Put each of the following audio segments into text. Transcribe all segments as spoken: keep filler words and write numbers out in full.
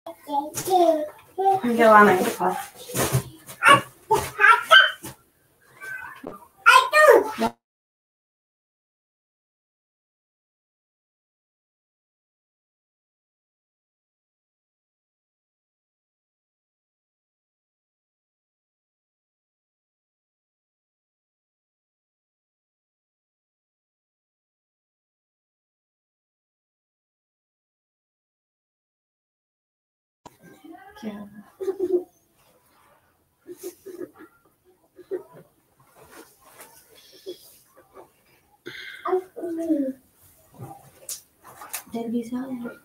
Anche la mia fa. Devi usare.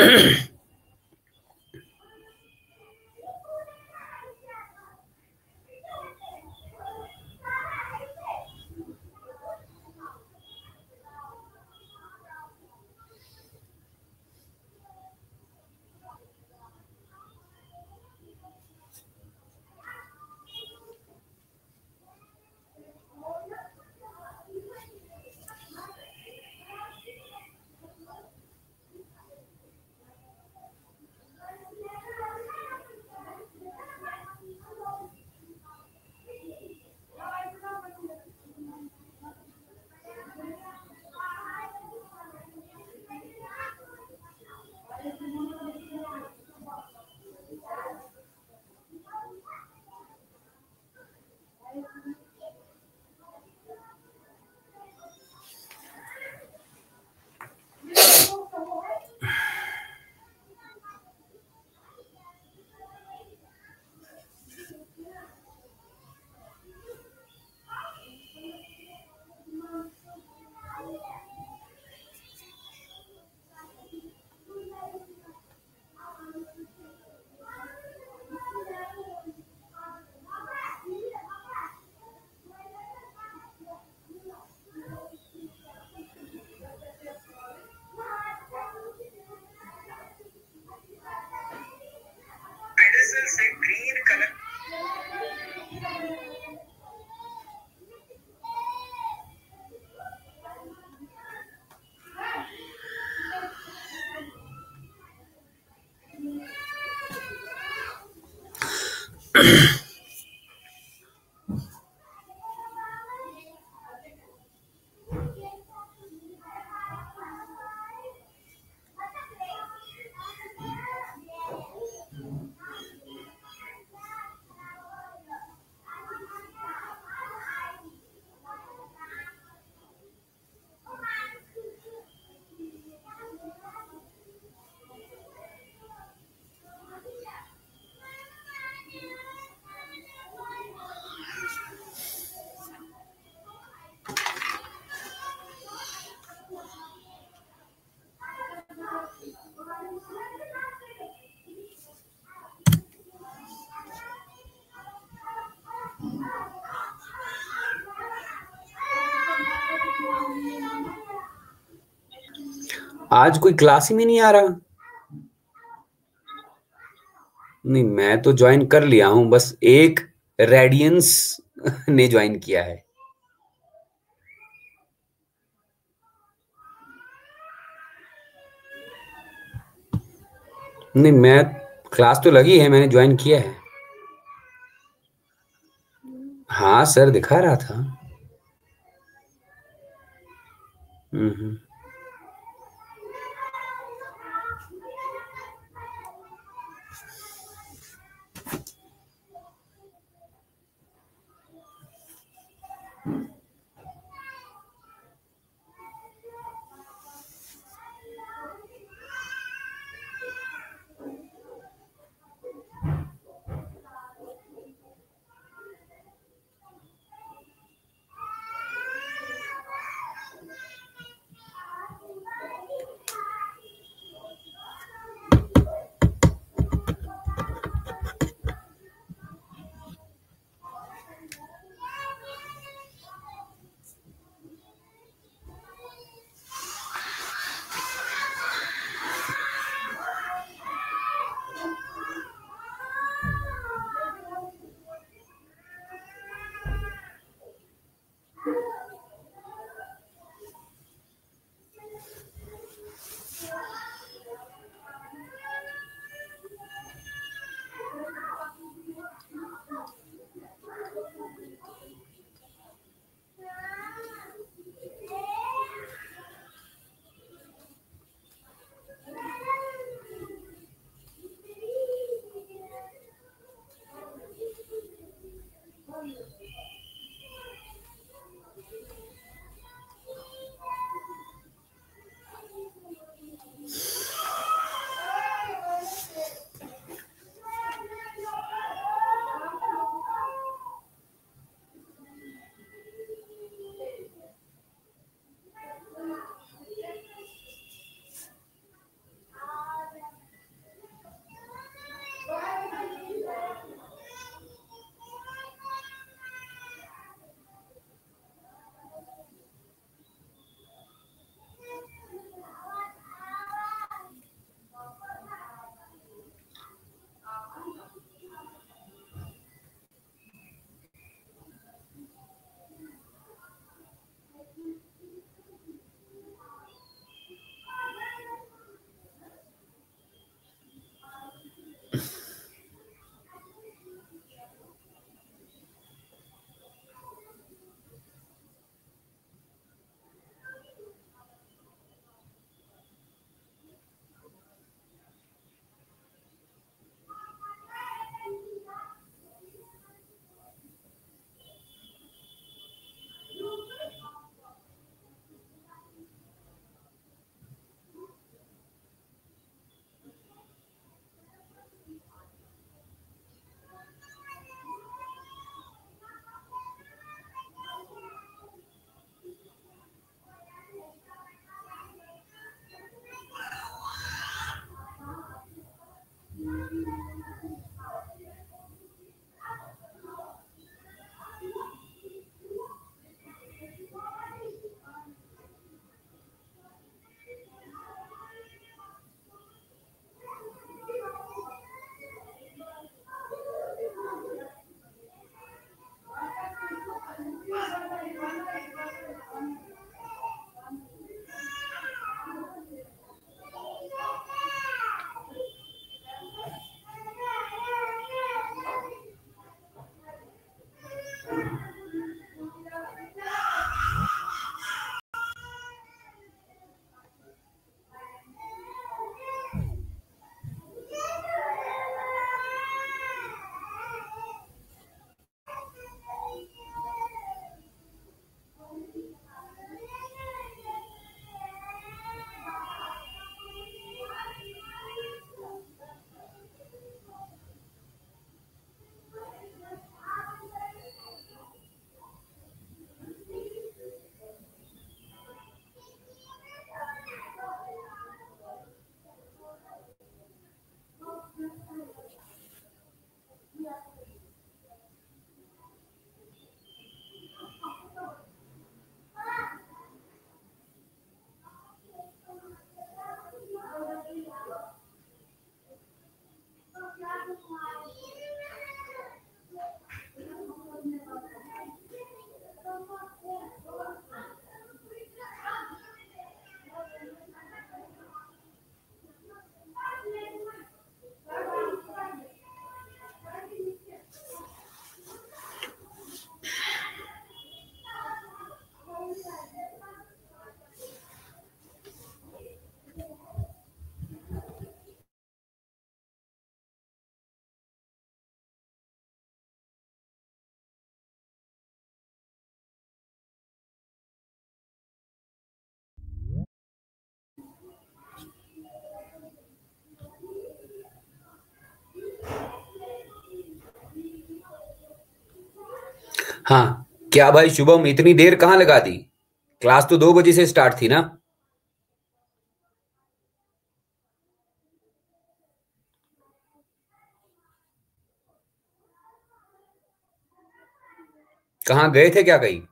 आज कोई class ही में नहीं आ रहा। नहीं, मैं तो ज्वाइन कर लिया हूं, बस एक रेडियंस ने ज्वाइन किया है। नहीं, मैं क्लास तो लगी है, मैंने ज्वाइन किया है। हाँ सर, दिखा रहा था। हम्म। हाँ, क्या भाई शुभम, इतनी देर कहाँ लगा दी? क्लास तो दो बजे से स्टार्ट थी ना। कहाँ गए थे क्या कहीं?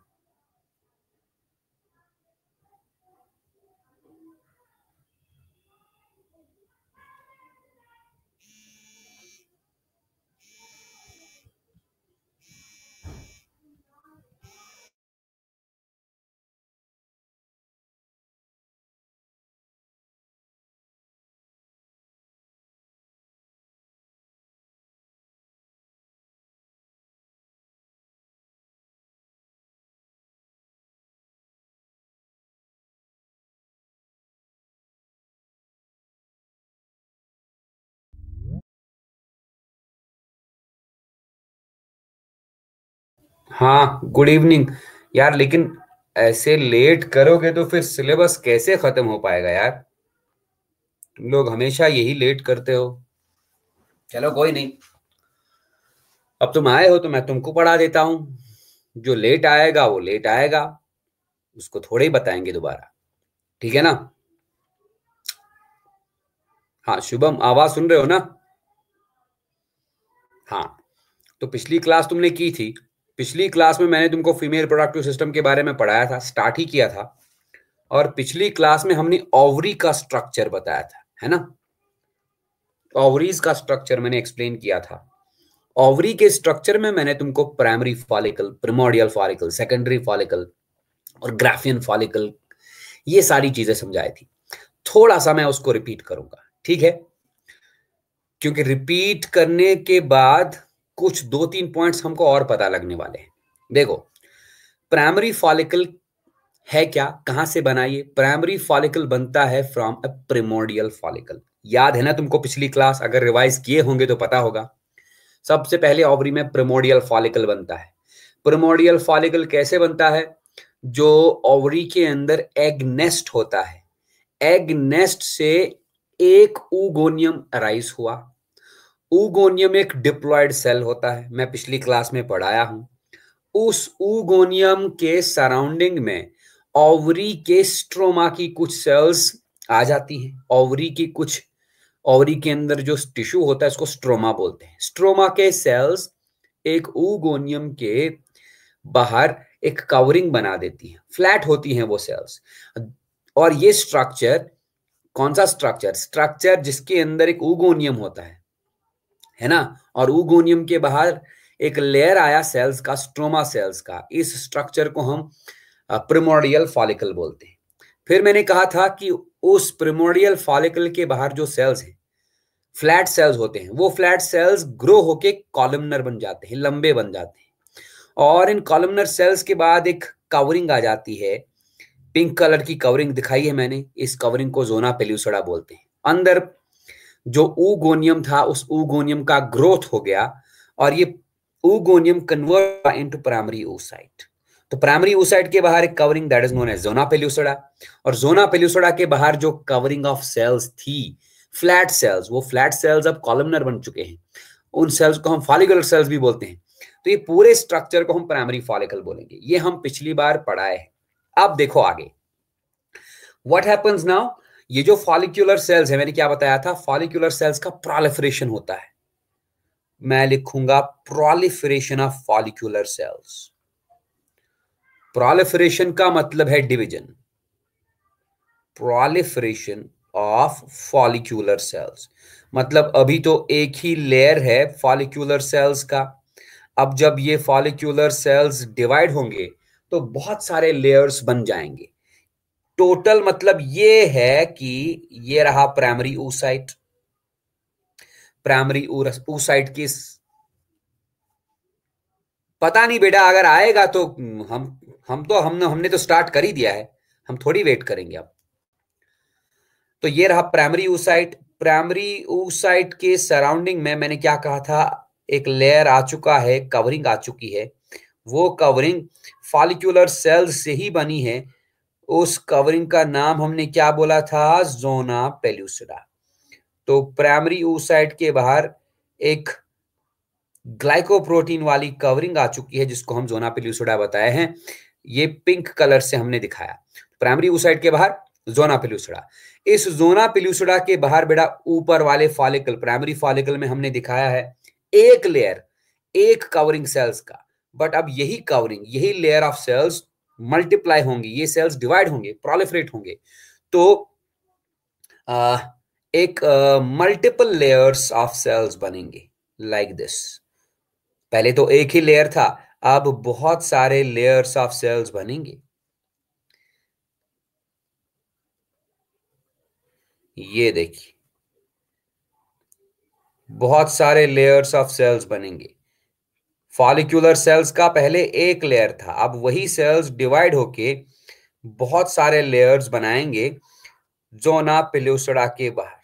हाँ, गुड इवनिंग। यार लेकिन ऐसे लेट करोगे तो फिर सिलेबस कैसे खत्म हो पाएगा यार? तुम लोग हमेशा यही लेट करते हो। चलो कोई नहीं, अब तुम आए हो तो मैं तुमको पढ़ा देता हूँ। जो लेट आएगा वो लेट आएगा, उसको थोड़े ही बताएंगे दोबारा। ठीक है ना? हाँ शुभम, आवाज सुन रहे हो ना? हाँ, तो पिछली क्लास तुमने की थी। पिछली क्लास में मैंने तुमको फीमेल प्रोडक्टिव सिस्टम के बारे में पढ़ाया था, स्टार्ट ही किया था। और पिछली क्लास में हमने ओवरी का स्ट्रक्चर बताया था, है ना? ओवरीज का स्ट्रक्चर मैंने एक्सप्लेन किया था। ओवरी के स्ट्रक्चर में मैंने तुमको primary follicle, primordial follicle, secondary follicle और ग्राफियन फॉलिकल, ये सारी चीजें समझाई थी। थोड़ा सा मैं उसको रिपीट करूंगा, ठीक है? क्योंकि रिपीट करने के बाद कुछ दो तीन पॉइंट्स हमको और पता लगने वाले हैं। देखो, प्राइमरी फॉलिकल है क्या, कहां से बना? ये प्राइमरी फॉलिकल बनता है फ्रॉम अ प्रिमोडियल फॉलिकल। याद है ना तुमको? पिछली क्लास अगर रिवाइज किए होंगे तो पता होगा। सबसे पहले ओवरी में प्रिमोडियल फॉलिकल बनता है। प्रिमोडियल फॉलिकल कैसे बनता है? जो ओवरी के अंदर एग नेस्ट होता है, एग नेस्ट से एक ऊगोनियम अराइज हुआ। ऊगोनियम एक डिप्लॉयड सेल होता है, मैं पिछली क्लास में पढ़ाया हूं। उस ऊगोनियम के सराउंडिंग में ओवरी के स्ट्रोमा की कुछ सेल्स आ जाती हैं। ओवरी की कुछ, ओवरी के अंदर जो टिश्यू होता है उसको स्ट्रोमा बोलते हैं। स्ट्रोमा के सेल्स एक ऊगोनियम के बाहर एक कवरिंग बना देती हैं, फ्लैट होती हैं वो सेल्स। और ये स्ट्रक्चर, कौन सा स्ट्रक्चर? स्ट्रक्चर जिसके अंदर एक ऊगोनियम होता है है ना? और ऊगोनियम के बाहर एक लेयर आया सेल्स का, स्ट्रोमा सेल्स का। इस स्ट्रक्चर को हम प्रिमोडियल फॉलिकल बोलते हैं। फिर मैंने कहा था कि उस प्रिमोडियल फॉलिकल के बाहर जो सेल्स हैं, फ्लैट सेल्स होते हैं, वो फ्लैट सेल्स ग्रो होके कॉलमनर बन जाते हैं, लंबे बन जाते हैं। और इन कॉलमनर सेल्स के बाद एक कवरिंग आ जाती है, पिंक कलर की कवरिंग दिखाई है मैंने। इस कवरिंग को जोना पेल्यूसड़ा बोलते हैं। अंदर जो ऊगोनियम था, उस ऊगोनियम का ग्रोथ हो गया और ये oogonium convert into primary oocyte। तो प्राइमरी oocyte के बाहर एक covering, that is known as zona pellucida. और जोना पेल्यूसड़ा के बाहर जो कवरिंग ऑफ सेल्स थी, फ्लैट सेल्स, वो फ्लैट सेल्स अब कॉलमनर बन चुके हैं। उन सेल्स को हम फॉलिकुलर सेल्स भी बोलते हैं। तो ये पूरे स्ट्रक्चर को हम प्राइमरी फॉलिकल बोलेंगे। ये हम पिछली बार पढ़ाए हैं। अब देखो आगे व्हाट हैपेंस नाउ। ये जो फॉलिक्यूलर सेल्स है, मैंने क्या बताया था? फॉलिक्यूलर सेल्स का प्रोलिफरेशन होता है। मैं लिखूंगा proliferation of follicular cells. Proliferation का मतलब है division. Proliferation of follicular cells मतलब अभी तो एक ही लेयर है फॉलिक्यूलर सेल्स का। अब जब ये फॉलिक्यूलर सेल्स डिवाइड होंगे तो बहुत सारे लेयर्स बन जाएंगे। टोटल मतलब ये है कि ये रहा प्राइमरी oocyte। प्राइमरी oocyte की पता नहीं बेटा, अगर आएगा तो हम हम तो हमने हमने तो स्टार्ट कर ही दिया है, हम थोड़ी वेट करेंगे अब। तो ये रहा प्राइमरी oocyte। प्राइमरी oocyte के सराउंडिंग में मैंने क्या कहा था? एक लेयर आ चुका है, कवरिंग आ चुकी है। वो कवरिंग फॉलिक्यूलर सेल्स से ही बनी है। उस कवरिंग का नाम हमने क्या बोला था? Zona pellucida. तो प्राइमरी oocyte के बाहर एक ग्लाइकोप्रोटीन वाली कवरिंग आ चुकी है जिसको हम जोना पेल्यूसिडा बताए हैं। ये पिंक कलर से हमने दिखाया। प्राइमरी oocyte के बाहर जोना पेल्यूसिडा। इस जोना पेल्यूसिडा के बाहर बेटा ऊपर वाले फॉलिकल, प्राइमरी फॉलिकल में हमने दिखाया है एक लेयर, एक कवरिंग सेल्स का। बट अब यही कवरिंग, यही लेयर ऑफ सेल्स मल्टीप्लाई होंगी, ये सेल्स डिवाइड होंगे, प्रोलिफरेट होंगे। तो आ, एक मल्टीपल लेयर्स ऑफ सेल्स बनेंगे लाइक दिस। पहले तो एक ही लेयर था, अब बहुत सारे लेयर्स ऑफ सेल्स बनेंगे। ये देखिए, बहुत सारे लेयर्स ऑफ सेल्स बनेंगे। फॉलिक्यूलर सेल्स का पहले एक लेयर था, अब वही सेल्स डिवाइड होके बहुत सारे लेयर्स बनाएंगे जोना पेल्यूसिडा के बाहर।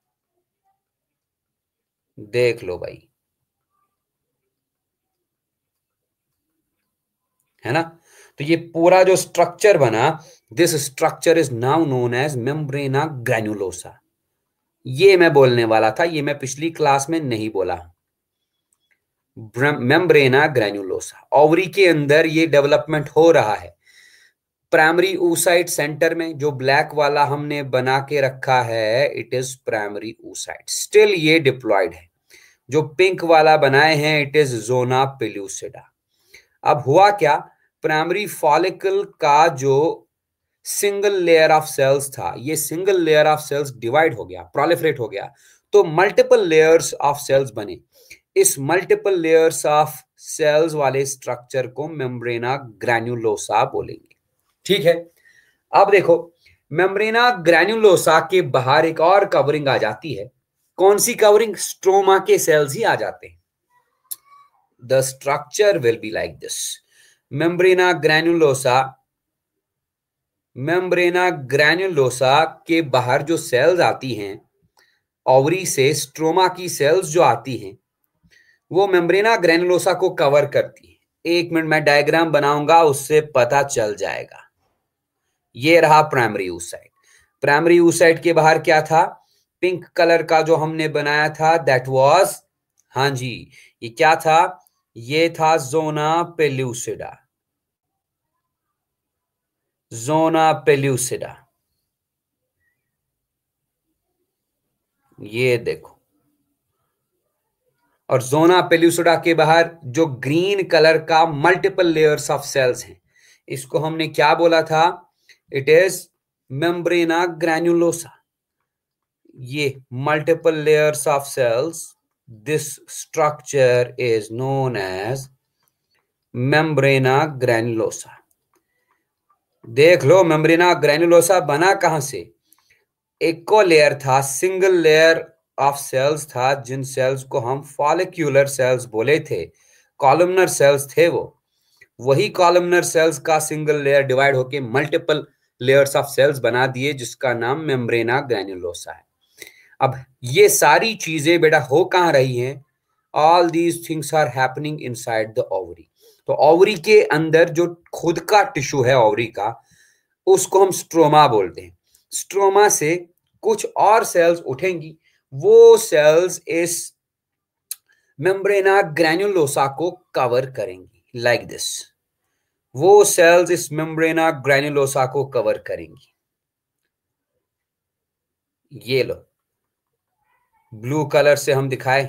देख लो भाई, है ना। तो ये पूरा जो स्ट्रक्चर बना, this structure is now known as membrana granulosa. ये मैं बोलने वाला था, ये मैं पिछली क्लास में नहीं बोला। मेम्ब्रेना ग्रैन्युलोसा, ओवरी के अंदर ये डेवलपमेंट हो रहा है। प्राइमरी oocyte सेंटर में जो ब्लैक वाला हमने बना के रखा है, it is primary oocyte, still ये डिप्लॉयड है। जो पिंक वाला बनाए हैं, इट इज जोना पेल्यूसिडा। अब हुआ क्या, प्राइमरी फॉलिकल का जो सिंगल लेयर ऑफ सेल्स था, ये single layer of cells divide हो गया, प्रोलिफरेट हो गया, तो मल्टीपल लेयर्स ऑफ सेल्स बने। इस मल्टीपल लेयर्स ऑफ सेल्स वाले स्ट्रक्चर को मेम्ब्रेना ग्रैन्युलोसा बोलेंगे। ठीक है। अब देखो, मेम्ब्रेना ग्रैन्युलोसा के बाहर एक और कवरिंग आ जाती है। कौन सी कवरिंग? स्ट्रोमा के सेल्स ही आ जाते हैं। The structure will be like this. Membrana granulosa, membrana granulosa के बाहर जो सेल्स आती हैं ओवरी से, स्ट्रोमा की सेल्स जो आती हैं, वो मेम्ब्रेना ग्रैन्युलोसा को कवर करती है। एक मिनट मैं डायग्राम बनाऊंगा, उससे पता चल जाएगा। ये रहा प्राइमरी oocyte। प्राइमरी oocyte के बाहर क्या था? पिंक कलर का जो हमने बनाया था, दैट वाज, हाँ जी, ये क्या था? ये था जोना पेल्यूसिडा। जोना पेल्यूसिडा, ये देखो। और जोना पेल्यूसिडा के बाहर जो ग्रीन कलर का मल्टीपल लेयर्स ऑफ सेल्स हैं, इसको हमने क्या बोला था? It is membrana granulosa. ये multiple layers of cells, this structure is known as membrana granulosa. देख लो, मेम्ब्रेना ग्रैन्युलोसा बना कहां से? एक को लेयर था, सिंगल लेयर ऑफ सेल्स था, जिन सेल्स को हम फॉलिक्यूलर सेल्स बोले थे, कॉलमनर सेल्स थे वो। वही कॉलमनर सेल्स का सिंगल लेयर डिवाइड होके मल्टीपल लेयर्स ऑफ सेल्स बना दिए, जिसका नाम मेम्ब्रेना ग्रैन्युलोसा है। अब ये सारी चीजें बेटा हो कहां रही हैं? All these things are happening inside the ovary. तो ओवरी के अंदर जो खुद का टिश्यू है ओवरी का, उसको हम स्ट्रोमा बोलते हैं। स्ट्रोमा से कुछ और सेल्स उठेंगी, वो सेल्स इस मेम्ब्रेना ग्रैन्युलोसा को कवर करेंगी लाइक दिस। वो सेल्स इस मेम्ब्रेना ग्रैन्युलोसा को कवर करेंगी। ये लो, ब्लू कलर से हम दिखाए,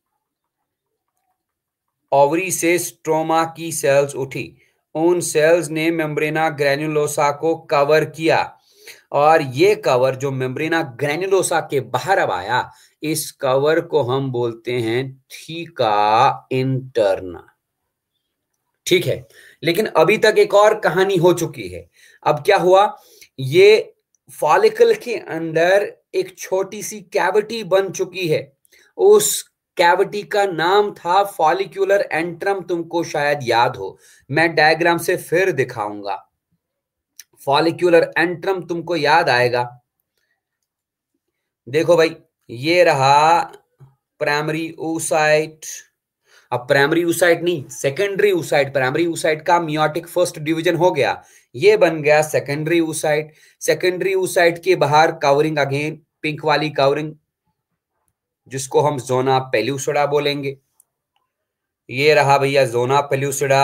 ओवरी से स्ट्रोमा की सेल्स उठी, उन सेल्स ने मेम्ब्रेना ग्रैन्युलोसा को कवर किया, और ये कवर जो मेम्ब्रेना ग्रैन्युलोसा के बाहर अब आया, इस कवर को हम बोलते हैं थीका इंटरना। ठीक है, लेकिन अभी तक एक और कहानी हो चुकी है। अब क्या हुआ? ये फॉलिकल के अंदर एक छोटी सी कैविटी बन चुकी है। उस कैविटी का नाम था फॉलिक्यूलर एंट्रम। तुमको शायद याद हो, मैं डायग्राम से फिर दिखाऊंगा। फॉलिक्यूलर एंट्रम तुमको याद आएगा। देखो भाई, ये रहा प्राइमरी oocyte। अब प्राइमरी oocyte नहीं, सेकेंडरी oocyte। प्राइमरी oocyte का मियोटिक फर्स्ट डिवीजन हो गया, ये बन गया सेकेंडरी oocyte। सेकेंडरी oocyte के बाहर कवरिंग, अगेन पिंक वाली कवरिंग, जिसको हम जोना पेल्यूसिडा बोलेंगे। ये रहा भैया जोना पेल्यूसिडा,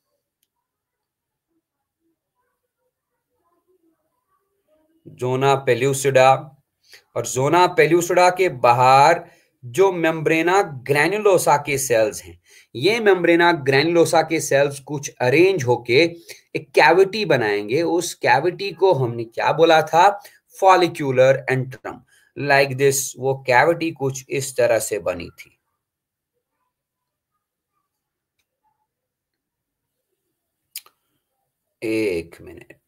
जोना पेल्यूसिडा। और जोना पेल्यूसिडा के बाहर जो मेम्ब्रेना ग्रैन्युलोसा के सेल्स हैं, ये मेम्ब्रेना ग्रैन्युलोसा के सेल्स कुछ अरेंज होके एक कैविटी बनाएंगे। उस कैविटी को हमने क्या बोला था? Follicular antrum. लाइक दिस, वो कैविटी कुछ इस तरह से बनी थी। एक मिनट,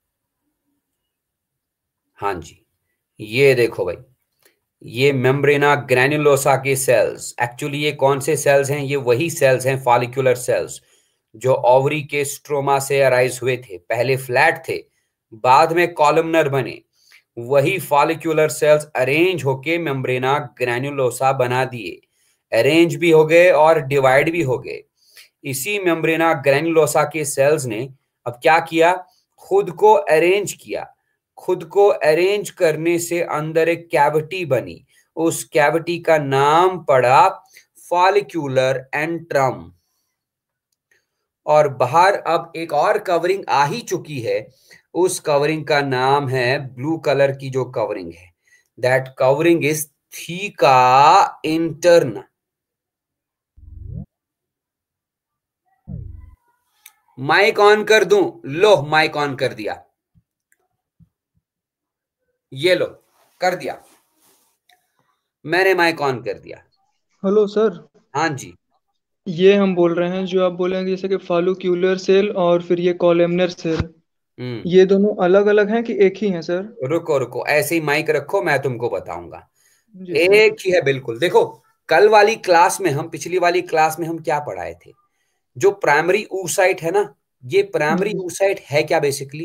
हाँ जी, ये देखो भाई, ये मेम्ब्रेना ग्रैन्युलोसा के सेल्स, एक्चुअली ये कौन से सेल्स हैं? ये वही सेल्स हैं, फॉलिक्यूलर सेल्स, जो ओवरी के स्ट्रोमा से अराइज हुए थे। पहले फ्लैट थे, बाद में कॉलमनर बने। वही फॉलिक्यूलर सेल्स अरेंज होके मेम्ब्रेना ग्रैन्युलोसा बना दिए। अरेंज भी हो गए और डिवाइड भी हो गए। इसी मेम्ब्रेना ग्रैन्युलोसा के सेल्स ने अब क्या किया? खुद को अरेंज किया। खुद को अरेंज करने से अंदर एक कैविटी बनी। उस कैविटी का नाम पड़ा फॉलिक्यूलर एंट्रम। और बाहर अब एक और कवरिंग आ ही चुकी है। उस कवरिंग का नाम है, ब्लू कलर की जो कवरिंग है, that covering is theca interna. Mike on कर दूं? लो, माइक ऑन कर दिया। ये लो, कर दिया मैंने, माइक ऑन कर दिया। Hello sir. हाँ जी। ये हम बोल रहे हैं, जो आप बोलेंगे जैसे कि फॉलिक्यूलर सेल और फिर ये कॉलमनर सेल, हम्म ये दोनों अलग अलग हैं कि एक ही हैं सर? रुको रुको, ऐसे ही माइक रखो, मैं तुमको बताऊंगा। जी सर। एक ही है, बिल्कुल। देखो, कल वाली क्लास में हम, पिछली वाली क्लास में हम क्या पढ़ाए थे? जो प्राइमरी oocyte है ना, ये प्राइमरी जी oocyte है क्या? बेसिकली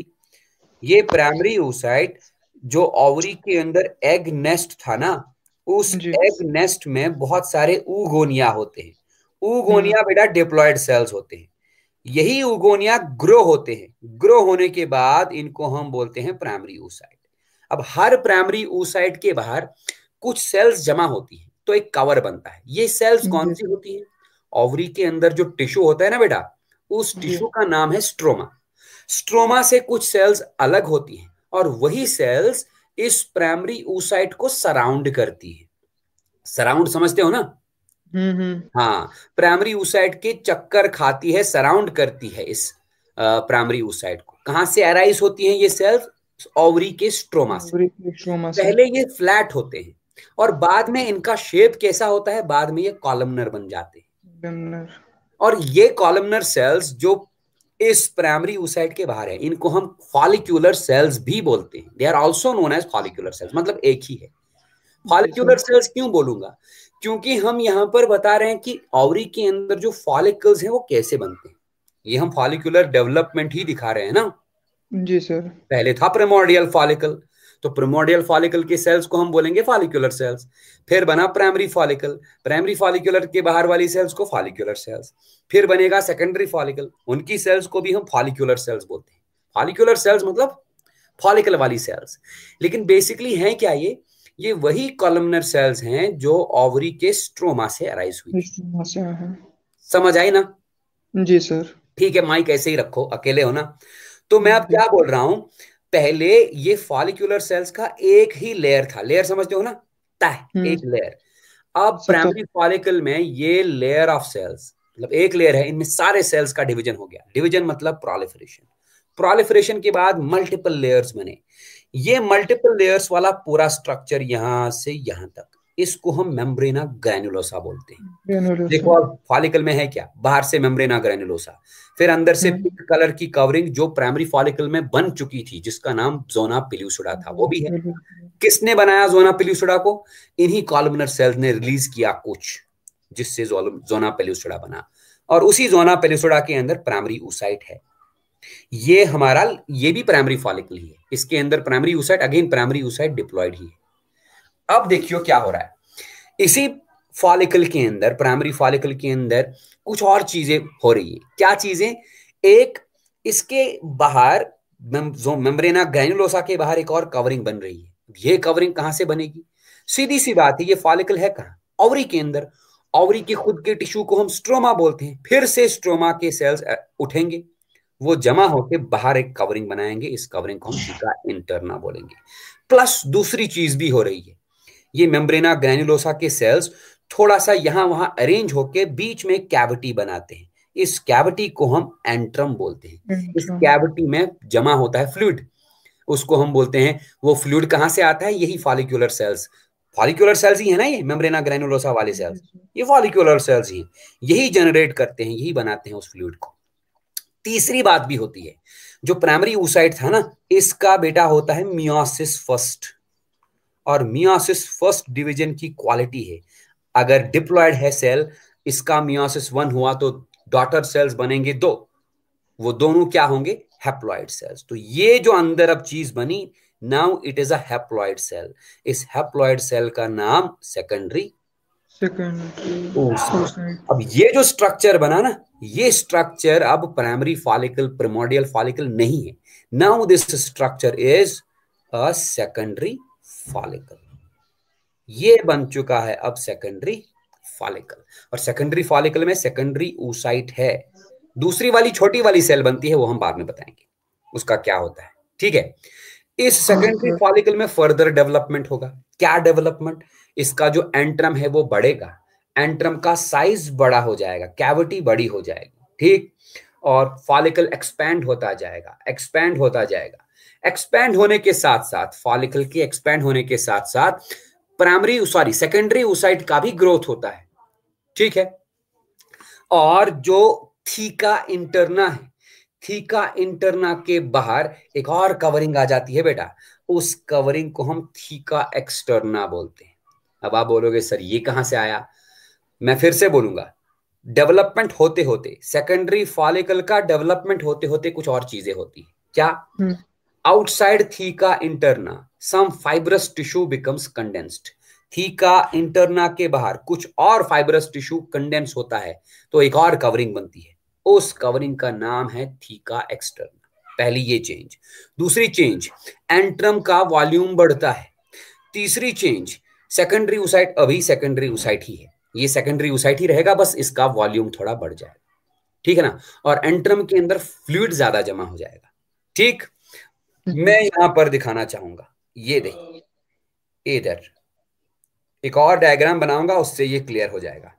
ये प्राइमरी oocyte जो ओवरी के अंदर एग नेस्ट था ना, उस जी। एग नेस्ट में बहुत सारे ऊगोनिया होते हैं। हम्म। ऊगोनिया बेटा डिप्लॉयड सेल्स होते हैं। यही ऊगोनिया ग्रो होते हैं। ग्रो होने के बाद इनको हम बोलते हैं प्राइमरी oocyte। अब हर प्राइमरी oocyte के बाहर कुछ सेल्स जमा होती हैं, तो एक कवर बनता है। ये सेल्स कौन जी सी होती है? ओवरी के अंदर जो टिश्यू होता है ना बेटा, उस जी। टिश्यू का नाम है स्ट्रोमा। स्ट्रोमा से कुछ सेल्स अलग होती हैं और वही सेल्स इस प्राइमरी oocyte को सराउंड करती है। सराउंड समझते हो ना? हम्म हम्म। हाँ, प्राइमरी oocyte के चक्कर खाती है, सराउंड करती है इस प्राइमरी oocyte को। कहां से अराइज होती हैं ये सेल्स? ओवरी के स्ट्रोमा से। ओवरी के स्ट्रोमा से। पहले ये फ्लैट होते हैं और बाद में इनका शेप कैसा होता है? बाद में ये कॉलमनर बन जाते हैं। कॉलमनर। और ये कॉलमनर सेल्स जो इस प्राइमरी oocyte के बाहर है, इनको हम फॉलिक्यूलर सेल्स भी बोलते हैं। They are also known as follicular cells, मतलब एक ही है। जी फॉलिक्यूलर सर। सेल्स क्यों बोलूंगा? क्योंकि हम यहां पर बता रहे हैं कि ओवरी के अंदर जो फॉलिकल्स हैं वो कैसे बनते हैं। ये हम फॉलिक्यूलर डेवलपमेंट ही दिखा रहे हैं ना। जी सर। पहले था प्रिमोर्डियल फॉलिकल, तो प्रिमोर्डियल फॉलिकल के सेल्स को हम बोलेंगे फॉलिक्यूलर सेल्स। फिर बना प्राइमरी फॉलिकल, प्राइमरी फॉलिक्यूलर के बाहर वाली सेल्स को फॉलिक्यूलर सेल्स। फिर बनेगा सेकेंडरी फॉलिकल, उनकी सेल्स को भी हम फॉलिक्यूलर सेल्स बोलते हैं। फॉलिक्यूलर सेल्स मतलब फॉलिकल वाली सेल्स। लेकिन बेसिकली हैं क्या ये? ये वही कॉलमनर सेल्स हैं जो ओवरी के स्ट्रोमा से अराइज हुई थी। स्ट्रोमा से हैं। समझ आई ना? जी सर। ठीक है, माइक ऐसे ही रखो, अकेले हो ना। तो मैं अब जी। क्या बोल रहा हूं, पहले ये फॉलिक्यूलर सेल्स का एक ही लेयर था। लेयर समझते हो ना? तह, हम्म। एक लेयर। अब सतह। प्राइमरी फॉलिकल में ये लेयर ऑफ सेल्स, मतलब एक लेयर है, इनमें सारे सेल्स का डिवीजन हो गया। डिवीजन मतलब प्रोलिफरेशन। प्रोलिफरेशन के बाद मल्टीपल लेयर्स बने। ये मल्टीपल लेयर्स वाला पूरा स्ट्रक्चर यहां से यहां तक, इसको हम मेम्ब्रेना ग्रैन्युलोसा बोलते हैं। ग्रेनुलोसा। देखो अब फॉलिकल में है क्या? बाहर से मेम्ब्रेना ग्रैन्युलोसा, फिर अंदर से हम्म। पिंक कलर की कवरिंग जो प्राइमरी फॉलिकल में बन चुकी थी, जिसका नाम जोना पेल्यूसिडा था, वो भी है। किसने बनाया जोना पेल्यूसिडा को? इन्हीं कॉलमनर सेल्स ने रिलीज किया कुछ, जिससे जोना पेल्यूसिडा बना। और उसी जोना पेल्यूसिडा के अंदर प्राइमरी oocyte है। ये हमारा, ये भी प्राइमरी फॉलिकल ही है। इसके अंदर primary oocyte, again primary oocyte diploid ही है। अब देखियो क्या हो रहा है। इसी फॉलिकल के अंदर, प्राइमरी फॉलिकल के अंदर कुछ और चीजें हो रही है। क्या चीजें? एक, इसके बाहर मेम्ब्रेना ग्रैन्युलोसा के बाहर एक और कवरिंग बन रही है। ये कवरिंग कहां से बनेगी? सीधी सी बात है, ये फॉलिकल है कहां? ओवरी के अंदर। ओवरी के खुद के टिश्यू को हम स्ट्रोमा बोलते हैं। फिर से स्ट्रोमा के सेल्स उठेंगे, वो जमा होकर बाहर एक कवरिंग बनाएंगे, इस कवरिंग को हम थीका इंटरना बोलेंगे। प्लस दूसरी चीज भी हो रही है, ये मेम्ब्रेना ग्रैन्युलोसा के सेल्स थोड़ा सा यहां वहां अरेंज होके बीच में कैविटी बनाते हैं, इस कैविटी को हम एंट्रम बोलते हैं। इस कैविटी में जमा होता है फ्लूइड, उसको हम बोलते हैं, वो फ्लूइड कहां से आता है, यही फॉलिक्यूलर सेल्स, फॉलिक्यूलर सेल्स ही है ना ये मेम्ब्रेना ग्रैन्युलोसा वाले सेल्स, ये फॉलिक्यूलर सेल्स ही यही जनरेट करते हैं, यही बनाते हैं उस फ्लूइड को। तीसरी बात भी होती है, जो प्राइमरी oocyte था ना, इसका बेटा होता है मियोसिस फर्स्ट, और मियोसिस फर्स्ट डिवीजन की क्वालिटी है, अगर डिप्लॉयड है सेल, इसका मियोसिस वन हुआ तो डॉटर सेल्स बनेंगे दो, वो दोनों क्या होंगे, हैप्लॉइड सेल्स। तो ये जो अंदर अब चीज बनी, now it is a haploid cell, इस हैप्लॉइड सेल का नाम सेकेंडरी oocyte। अब ये जो स्ट्रक्चर बना ना, ये स्ट्रक्चर अब प्राइमरी फॉलिकल प्रिमोर्डियल फॉलिकल नहीं है, now this structure is a secondary follicle, ये बन चुका है अब सेकेंडरी फॉलिकल। और सेकेंडरी फॉलिकल में सेकेंडरी oocyte है, दूसरी वाली छोटी वाली सेल बनती है, वो हम बाद में बताएंगे उसका क्या होता है, ठीक है। इस सेकेंडरी फॉलिकल में फर्दर डेवलपमेंट होगा, क्या डेवलपमेंट, इसका जो एंट्रम है वो बढ़ेगा, एंट्रम का साइज बड़ा हो जाएगा, कैविटी बड़ी हो जाएगी, ठीक, और फॉलिकल एक्सपैंड होता जाएगा, एक्सपैंड होता जाएगा, एक्सपैंड होने के साथ साथ, फॉलिकल के एक्सपैंड होने के साथ साथ प्राइमरी सॉरी सेकेंडरी oocyte का भी ग्रोथ होता है, ठीक है। और जो थीका इंटरना है, थीका इंटरना के बाहर एक और कवरिंग आ जाती है बेटा, उस कवरिंग को हम थीका एक्सटर्ना बोलते हैं। अब आप बोलोगे सर ये कहां से आया, मैं फिर से बोलूंगा, डेवलपमेंट होते होते, सेकेंडरी फॉलिकल का डेवलपमेंट होते होते कुछ और चीजें होती है, क्या, outside theca interna some fibrous tissue becomes condensed, theca interna के बाहर कुछ और फाइब्रस टिश्यू कंडेंस होता है, तो एक और कवरिंग बनती है, उस कवरिंग का नाम है थीका एक्सटर्ना। पहली ये चेंज। दूसरी चेंज, एंट्रम का वॉल्यूम बढ़ता है। तीसरी चेंज, सेकेंडरी oocyte अभी सेकेंडरी oocyte ही है, ये सेकेंडरी oocyte ही रहेगा, बस इसका वॉल्यूम थोड़ा बढ़ जाएगा, ठीक है ना, और एंट्रम के अंदर फ्लूइड ज्यादा जमा हो जाएगा, ठीक। मैं यहां पर दिखाना चाहूंगा, ये देखिए, इधर एक और डायग्राम बनाऊंगा, उससे ये क्लियर हो जाएगा।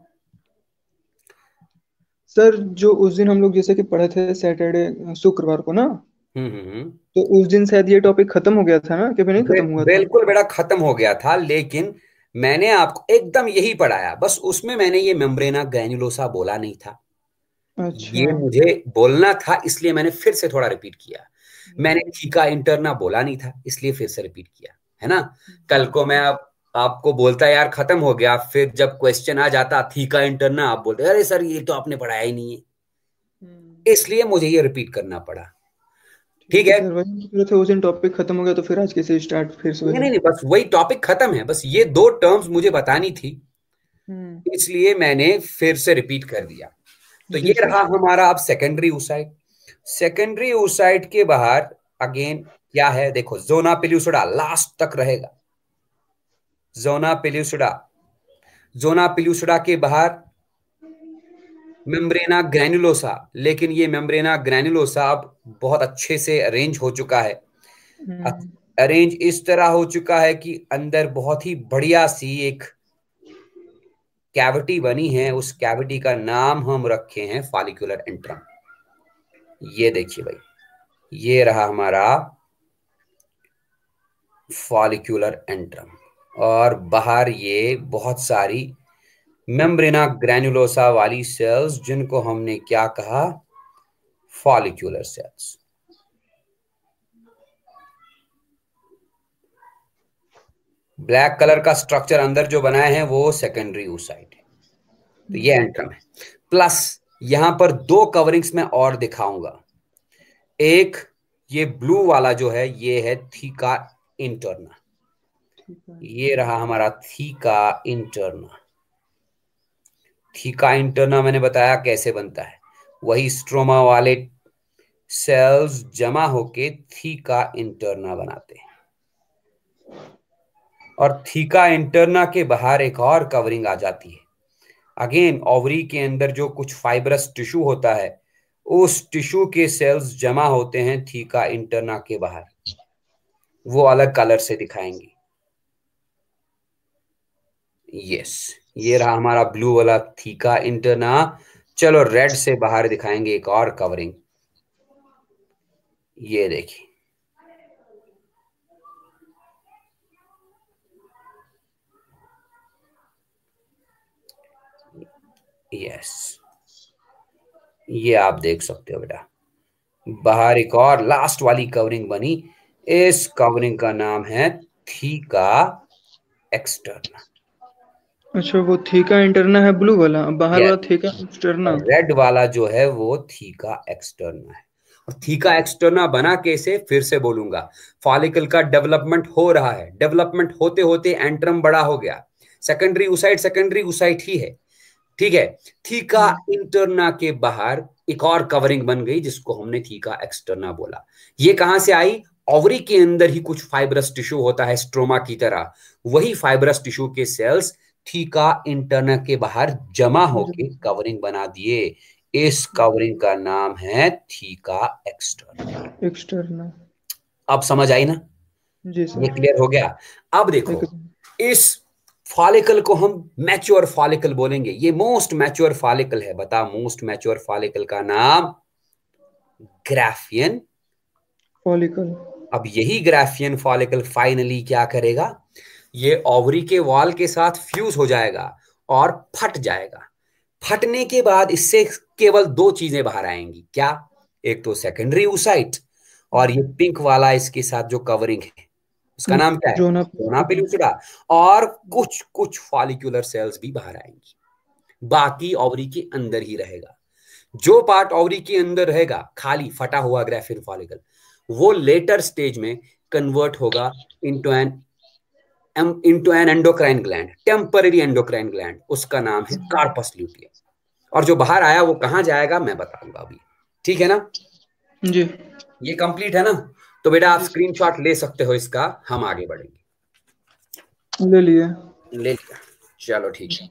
सर जो उस दिन हम लोग जैसे कि पढ़े थे सैटरडे शुक्रवार को ना, हम्म हम्म तो उस दिन शायद ये टॉपिक खत्म हो गया था ना, कि नहीं खत्म हुआ था? बिल्कुल बेटा खत्म हो गया था, लेकिन मैंने आपको एकदम यही पढ़ाया, बस उसमें मैंने ये मेम्ब्रेना ग्रैन्युलोसा बोला नहीं था। अच्छा। ये मुझे बोलना था, इसलिए मैंने फिर से थोड़ा रिपीट किया। मैंने थीका इंटरना बोला नहीं था, इसलिए फिर से रिपीट किया, है ना। कल को मैं आप, आपको बोलता यार खत्म हो गया, फिर जब क्वेश्चन आ जाता थीका इंटरना, आप बोलते अरे सर ये तो आपने पढ़ाया ही नहीं है, इसलिए मुझे ये रिपीट करना पड़ा, ठीक है। सर वही थे, उस दिन टॉपिक खत्म हो गया, तो फिर आज कैसे स्टार्ट फिर से? नहीं नहीं, बस वही टॉपिक खत्म है, बस ये दो टर्म्स मुझे बतानी थी, इसलिए मैंने फिर से रिपीट कर दिया। तो ये रहा हमारा अब सेकेंडरी oocyte। सेकेंडरी oocyte के बाहर अगेन क्या है, देखो जोना पेल्यूसिडा लास्ट तक रहेगा, जोना पेल्यूसिडा, जोना पेल्यूसिडा के बाहर मेम्ब्रेना ग्रैन्युलोसा, लेकिन ये मेम्ब्रेना ग्रैन्युलोसा अब बहुत अच्छे से अरेंज हो चुका है, अरेंज इस तरह हो चुका है कि अंदर बहुत ही बढ़िया सी एक कैविटी बनी है, उस कैविटी का नाम हम रखे हैं फॉलिक्यूलर एंट्रम। ये देखिए भाई, ये रहा हमारा फॉलिक्यूलर एंट्रम, और बाहर ये बहुत सारी मेम्ब्रेना ग्रैन्युलोसा वाली सेल्स, जिनको हमने क्या कहा, फॉलिक्यूलर सेल्स। ब्लैक कलर का स्ट्रक्चर अंदर जो बनाए हैं वो सेकेंडरी oocyte है, तो ये एंट्रम है। प्लस यहां पर दो कवरिंग्स में और दिखाऊंगा, एक ये ब्लू वाला जो है ये है थीका इंटरना, ये रहा हमारा थीका इंटरना। थीका इंटरना मैंने बताया कैसे बनता है, वही स्ट्रोमा वाले सेल्स जमा होके थीका इंटरना बनाते हैं, और थीका इंटरना के बाहर एक और कवरिंग आ जाती है, अगेन ओवरी के अंदर जो कुछ फाइब्रस टिश्यू होता है, उस टिश्यू के सेल्स जमा होते हैं थीका इंटरना के बाहर, वो अलग कलर से दिखाएंगे। यस, ये रहा हमारा ब्लू वाला थीका इंटरना। चलो रेड से बाहर दिखाएंगे एक और कवरिंग, ये देखिए, यस, ये आप देख सकते हो बेटा, बाहर एक और लास्ट वाली कवरिंग बनी। इस कवरिंग का नाम है थीका एक्सटर्ना। अच्छा, वो थीका इंटरना है ब्लू वाला, बाहर वाला थीका एक्सटर्ना। रेड वाला जो है वो थीका एक्सटर्ना है। और थीका एक्सटर्ना बना कैसे, फिर से बोलूंगा, फॉलिकल का डेवलपमेंट हो रहा है, डेवलपमेंट होते होते एंट्रम बड़ा हो गया, सेकेंडरी उसाइट सेकेंडरी उसाइट ही है, ठीक है। थीका इंटरना के बाहर एक और कवरिंग बन गई जिसको हमने थीका एक्सटर्ना बोला। ये कहां से आई, ओवरी के अंदर ही कुछ फाइब्रस टिश्यू होता है स्ट्रोमा की तरह, वही फाइब्रस टिश्यू के सेल्स थीका इंटरना के बाहर जमा होके कवरिंग बना दिए। इस कवरिंग का नाम है थीका एक्सटर्ना। एक्सटर्ना। अब समझ आई ना, जी सर। ये क्लियर हो गया। अब देखो, इस फॉलिकल को हम मैच्योर फॉलिकल बोलेंगे, ये मोस्ट मैच्योर फॉलिकल है। बता, मोस्ट मैच्योर फॉलिकल का नाम ग्राफियन फॉलिकल। अब यही ग्राफियन फॉलिकल फाइनली क्या करेगा, ये ओवरी के वॉल के साथ फ्यूज हो जाएगा और फट जाएगा। फटने के बाद इससे केवल दो चीजें बाहर आएंगी, क्या, एक तो सेकेंडरी उसाइट, और ये पिंक वाला इसके साथ जो कवरिंग है उसका नाम क्या है, जोना पेलुसिडा, और कुछ कुछ फॉलिक्यूलर सेल्स भी बाहर आएंगी। बाकी ओवरी के अंदर ही रहेगा। जो पार्ट ओवरी के अंदर रहेगा खाली फटा हुआ ग्राफियन फॉलिकल, वो लेटर स्टेज में कन्वर्ट होगा into an into an endocrine gland, temporary endocrine gland, उसका नाम है कार्पस ल्यूटियम। और जो बाहर आया वो कहां जाएगा मैं बताऊंगा अभी, ठीक है ना जी। ये कंप्लीट है ना। तो बेटा आप स्क्रीनशॉट ले सकते हो इसका, हम आगे बढ़ेंगे। ले लिए ले लिया, चलो ठीक है।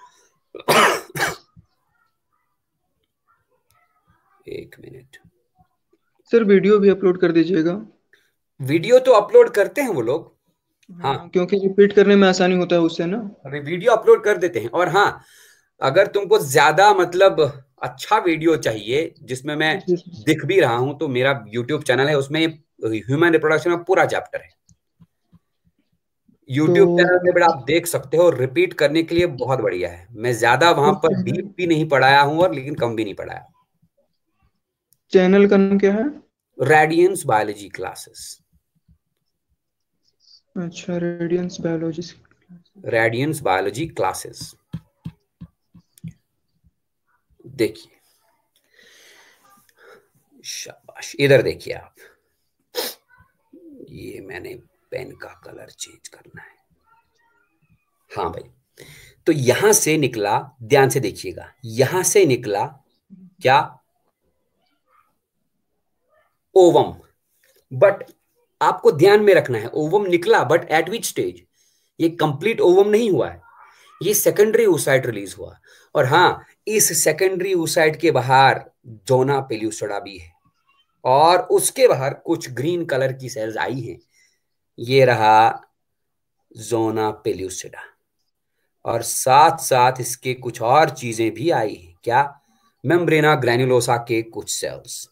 एक मिनट सर, वीडियो भी अपलोड कर दीजिएगा। वीडियो तो अपलोड करते हैं वो लोग, हाँ, हाँ, क्योंकि रिपीट करने में आसानी होता है उससे ना। अरे वीडियो अपलोड कर देते हैं। और हाँ, अगर तुमको ज्यादा मतलब अच्छा वीडियो चाहिए जिसमें मैं दिख भी रहा हूं, तो मेरा यूट्यूब चैनल है, उसमें ह्यूमन रिप्रोडक्शन में पूरा चैप्टर है। यूट्यूब तो चैनल में बेटा आप देख सकते हो, रिपीट करने के लिए बहुत बढ़िया है। मैं ज्यादा वहां पर डीप भी नहीं पढ़ाया हूं और लेकिन कम भी नहीं पढ़ाया। चैनल का नाम क्या है? Radiance Biology Classes. अच्छा, Radiance Biology. Radiance Biology Classes, देखिए, शाबाश, इधर देखिए आप, ये मैंने पेन का कलर चेंज करना है। हाँ भाई, तो यहां से निकला, ध्यान से देखिएगा, यहां से निकला क्या, ओवम। बट आपको ध्यान में रखना है, ओवम निकला बट एट विच स्टेज, ये कंप्लीट ओवम नहीं हुआ है, ये सेकेंडरी oocyte रिलीज हुआ। और हाँ, इस सेकेंडरी oocyte के बाहर जोना पेल्यूसिडा भी है, और उसके बाहर कुछ ग्रीन कलर की सेल्स आई हैं, ये रहा जोना पेल्यूसिडा, और साथ साथ इसके कुछ और चीजें भी आई हैं, क्या, मेम्ब्रेना ग्रैन्युलोसा के कुछ सेल्स।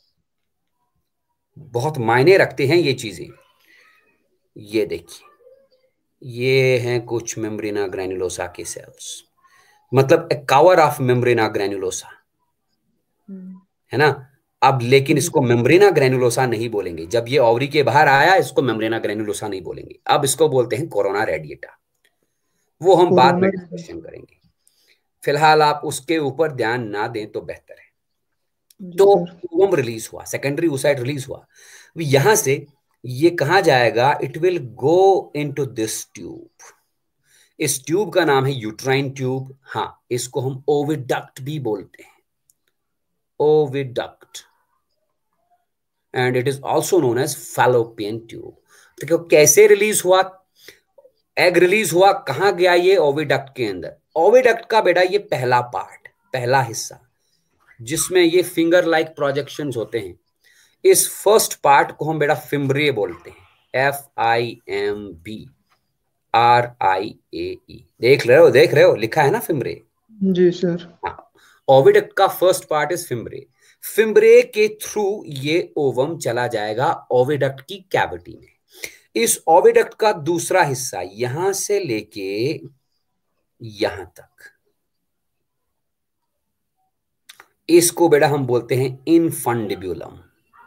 बहुत मायने रखते हैं ये चीजें। ये देखिए, ये हैं कुछ मेम्ब्रेना ग्रैन्युलोसा के सेल्स, मतलब a cover of membrana granulosa, है ना। अब लेकिन इसको मेम्ब्रेना ग्रैन्युलोसा नहीं बोलेंगे, जब ये ओवरी के बाहर आया इसको मेम्ब्रेना ग्रैन्युलोसा नहीं बोलेंगे, अब इसको बोलते हैं कोरोना रेडिएटा। वो हम बाद में डिस्कशन करेंगे, फिलहाल आप उसके ऊपर ध्यान ना दें तो बेहतर है। तो ओवम रिलीज हुआ, सेकेंडरी oocyte रिलीज हुआ, यहां से ये कहां जाएगा, it will go into this tube. इस ट्यूब का नाम है यूट्राइन ट्यूब। हाँ, इसको हम ओविडक्ट भी बोलते हैं, oviduct, and it is also known as fallopian tube. देखो कैसे रिलीज हुआ, एग रिलीज हुआ, कहां गया ये? ओविडक्ट के अंदर। ओविडक्ट का बेटा ये पहला पार्ट, पहला हिस्सा जिसमें ये फिंगर लाइक प्रोजेक्शंस होते हैं, इस फर्स्ट पार्ट को हम बेटा फिम्ब्रे बोलते हैं। F I M B R I A E. देख रहे हो, देख रहे हो, लिखा है ना फिम्ब्रे। जी सर। हाँ, ओविडक्ट का first part is fimbriae. Fimbriae के थ्रू ये ओवम चला जाएगा ओविडक्ट की कैविटी में। इस ओविडक्ट का दूसरा हिस्सा यहां से लेके यहां तक, इसको बेटा हम बोलते हैं इनफंडिब्यूलम।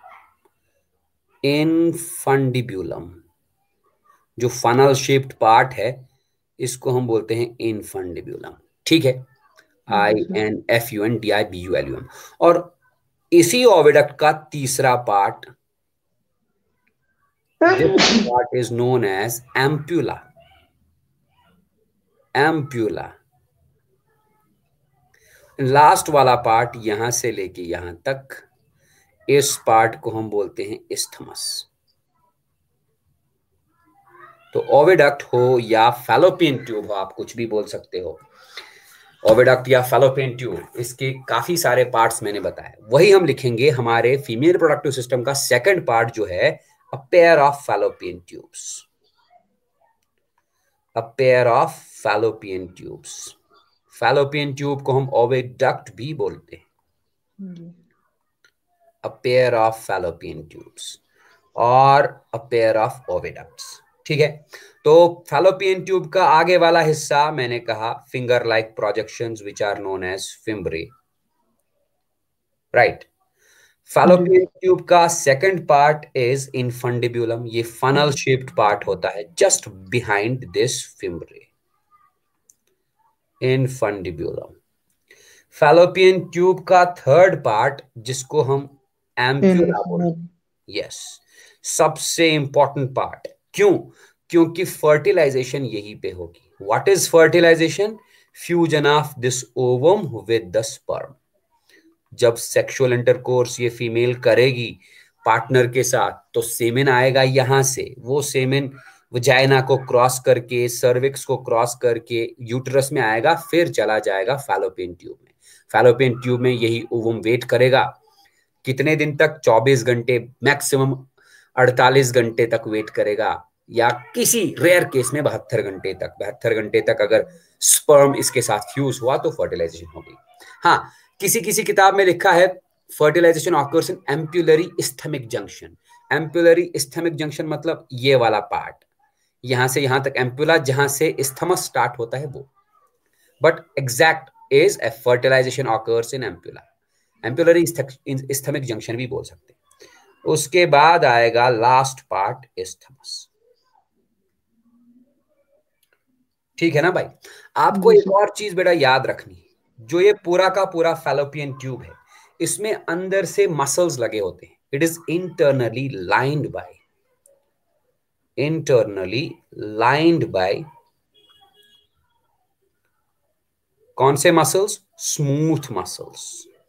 इनफंडिब्यूलम जो फनल शेप्ड पार्ट है, इसको हम बोलते हैं इनफंडिब्यूलम। ठीक है, I N F U N D I B U L U M. और इसी ओविडक्ट का तीसरा part, this part is known as ampulla. Ampulla last वाला पार्ट यहां से लेके यहां तक, इस पार्ट को हम बोलते हैं इस्थमस। तो ओविडक्ट हो या फैलोपियन ट्यूब हो, आप कुछ भी बोल सकते हो, ओविडक्ट या फैलोपियन ट्यूब, इसके काफी सारे पार्ट्स मैंने बताए। वही हम लिखेंगे हमारे फीमेल रिप्रोडक्टिव सिस्टम का सेकंड पार्ट जो है, a pair of fallopian tubes. A pair of fallopian tubes. Fallopian tube को हम ओविडक्ट भी बोलते हैं। A pair of fallopian tubes और अ पेयर ऑफ ओविडक्ट्स। ठीक है, तो फैलोपियन ट्यूब का आगे वाला हिस्सा मैंने कहा finger like projections which are known as fimbriae, right. Fallopian tube का सेकंड पार्ट इज इनफंडिब्यूलम। ये फनल शेप्ड पार्ट होता है just behind this fimbriae, infundibulum. Fallopian tube का थर्ड पार्ट जिसको हम एम्प्यूला बोलते हैं, यस, सबसे इंपॉर्टेंट पार्ट। क्यों? क्योंकि फर्टिलाइजेशन यहीं पे होगी। What is fertilisation? Fusion of this ovum with the sperm. जब सेक्सुअल इंटरकोर्स ये फीमेल करेगी पार्टनर के साथ, तो सेमेन आएगा यहां से। वो सेमेन वजाइना को क्रॉस करके, सर्विक्स को क्रॉस करके यूटरस में आएगा, फिर चला जाएगा फैलोपियन ट्यूब में। फैलोपियन ट्यूब में यही ओवम वेट करेगा। कितने दिन तक? चौबीस घंटे, मैक्सिमम अड़तालीस घंटे तक वेट करेगा, या किसी रेयर केस में बहत्तर घंटे तक। बहत्तर घंटे तक अगर स्पर्म इसके साथ फ्यूज हुआ तो फर्टिलाइजेशन होगी। हाँ, किसी किसी किताब में लिखा है fertilisation occurs in ampullary isthmic junction. Ampullary isthmic junction मतलब ये वाला पार्ट, यहां से यहां तक एम्प्यूला, जहां से इस्थमस स्टार्ट होता है वो। But exact is a fertilisation occurs in ampulla. Ampullary isthmic junction भी बोल सकते हैं। उसके बाद आएगा लास्ट पार्ट, इस्थमस। ठीक है ना भाई? आपको एक और चीज बेटा याद रखनी है, जो ये पूरा का पूरा फैलोपियन ट्यूब है, इसमें अंदर से मसल्स लगे होते हैं। It is internally lined by internally lined by कौन से muscles? Smooth muscles.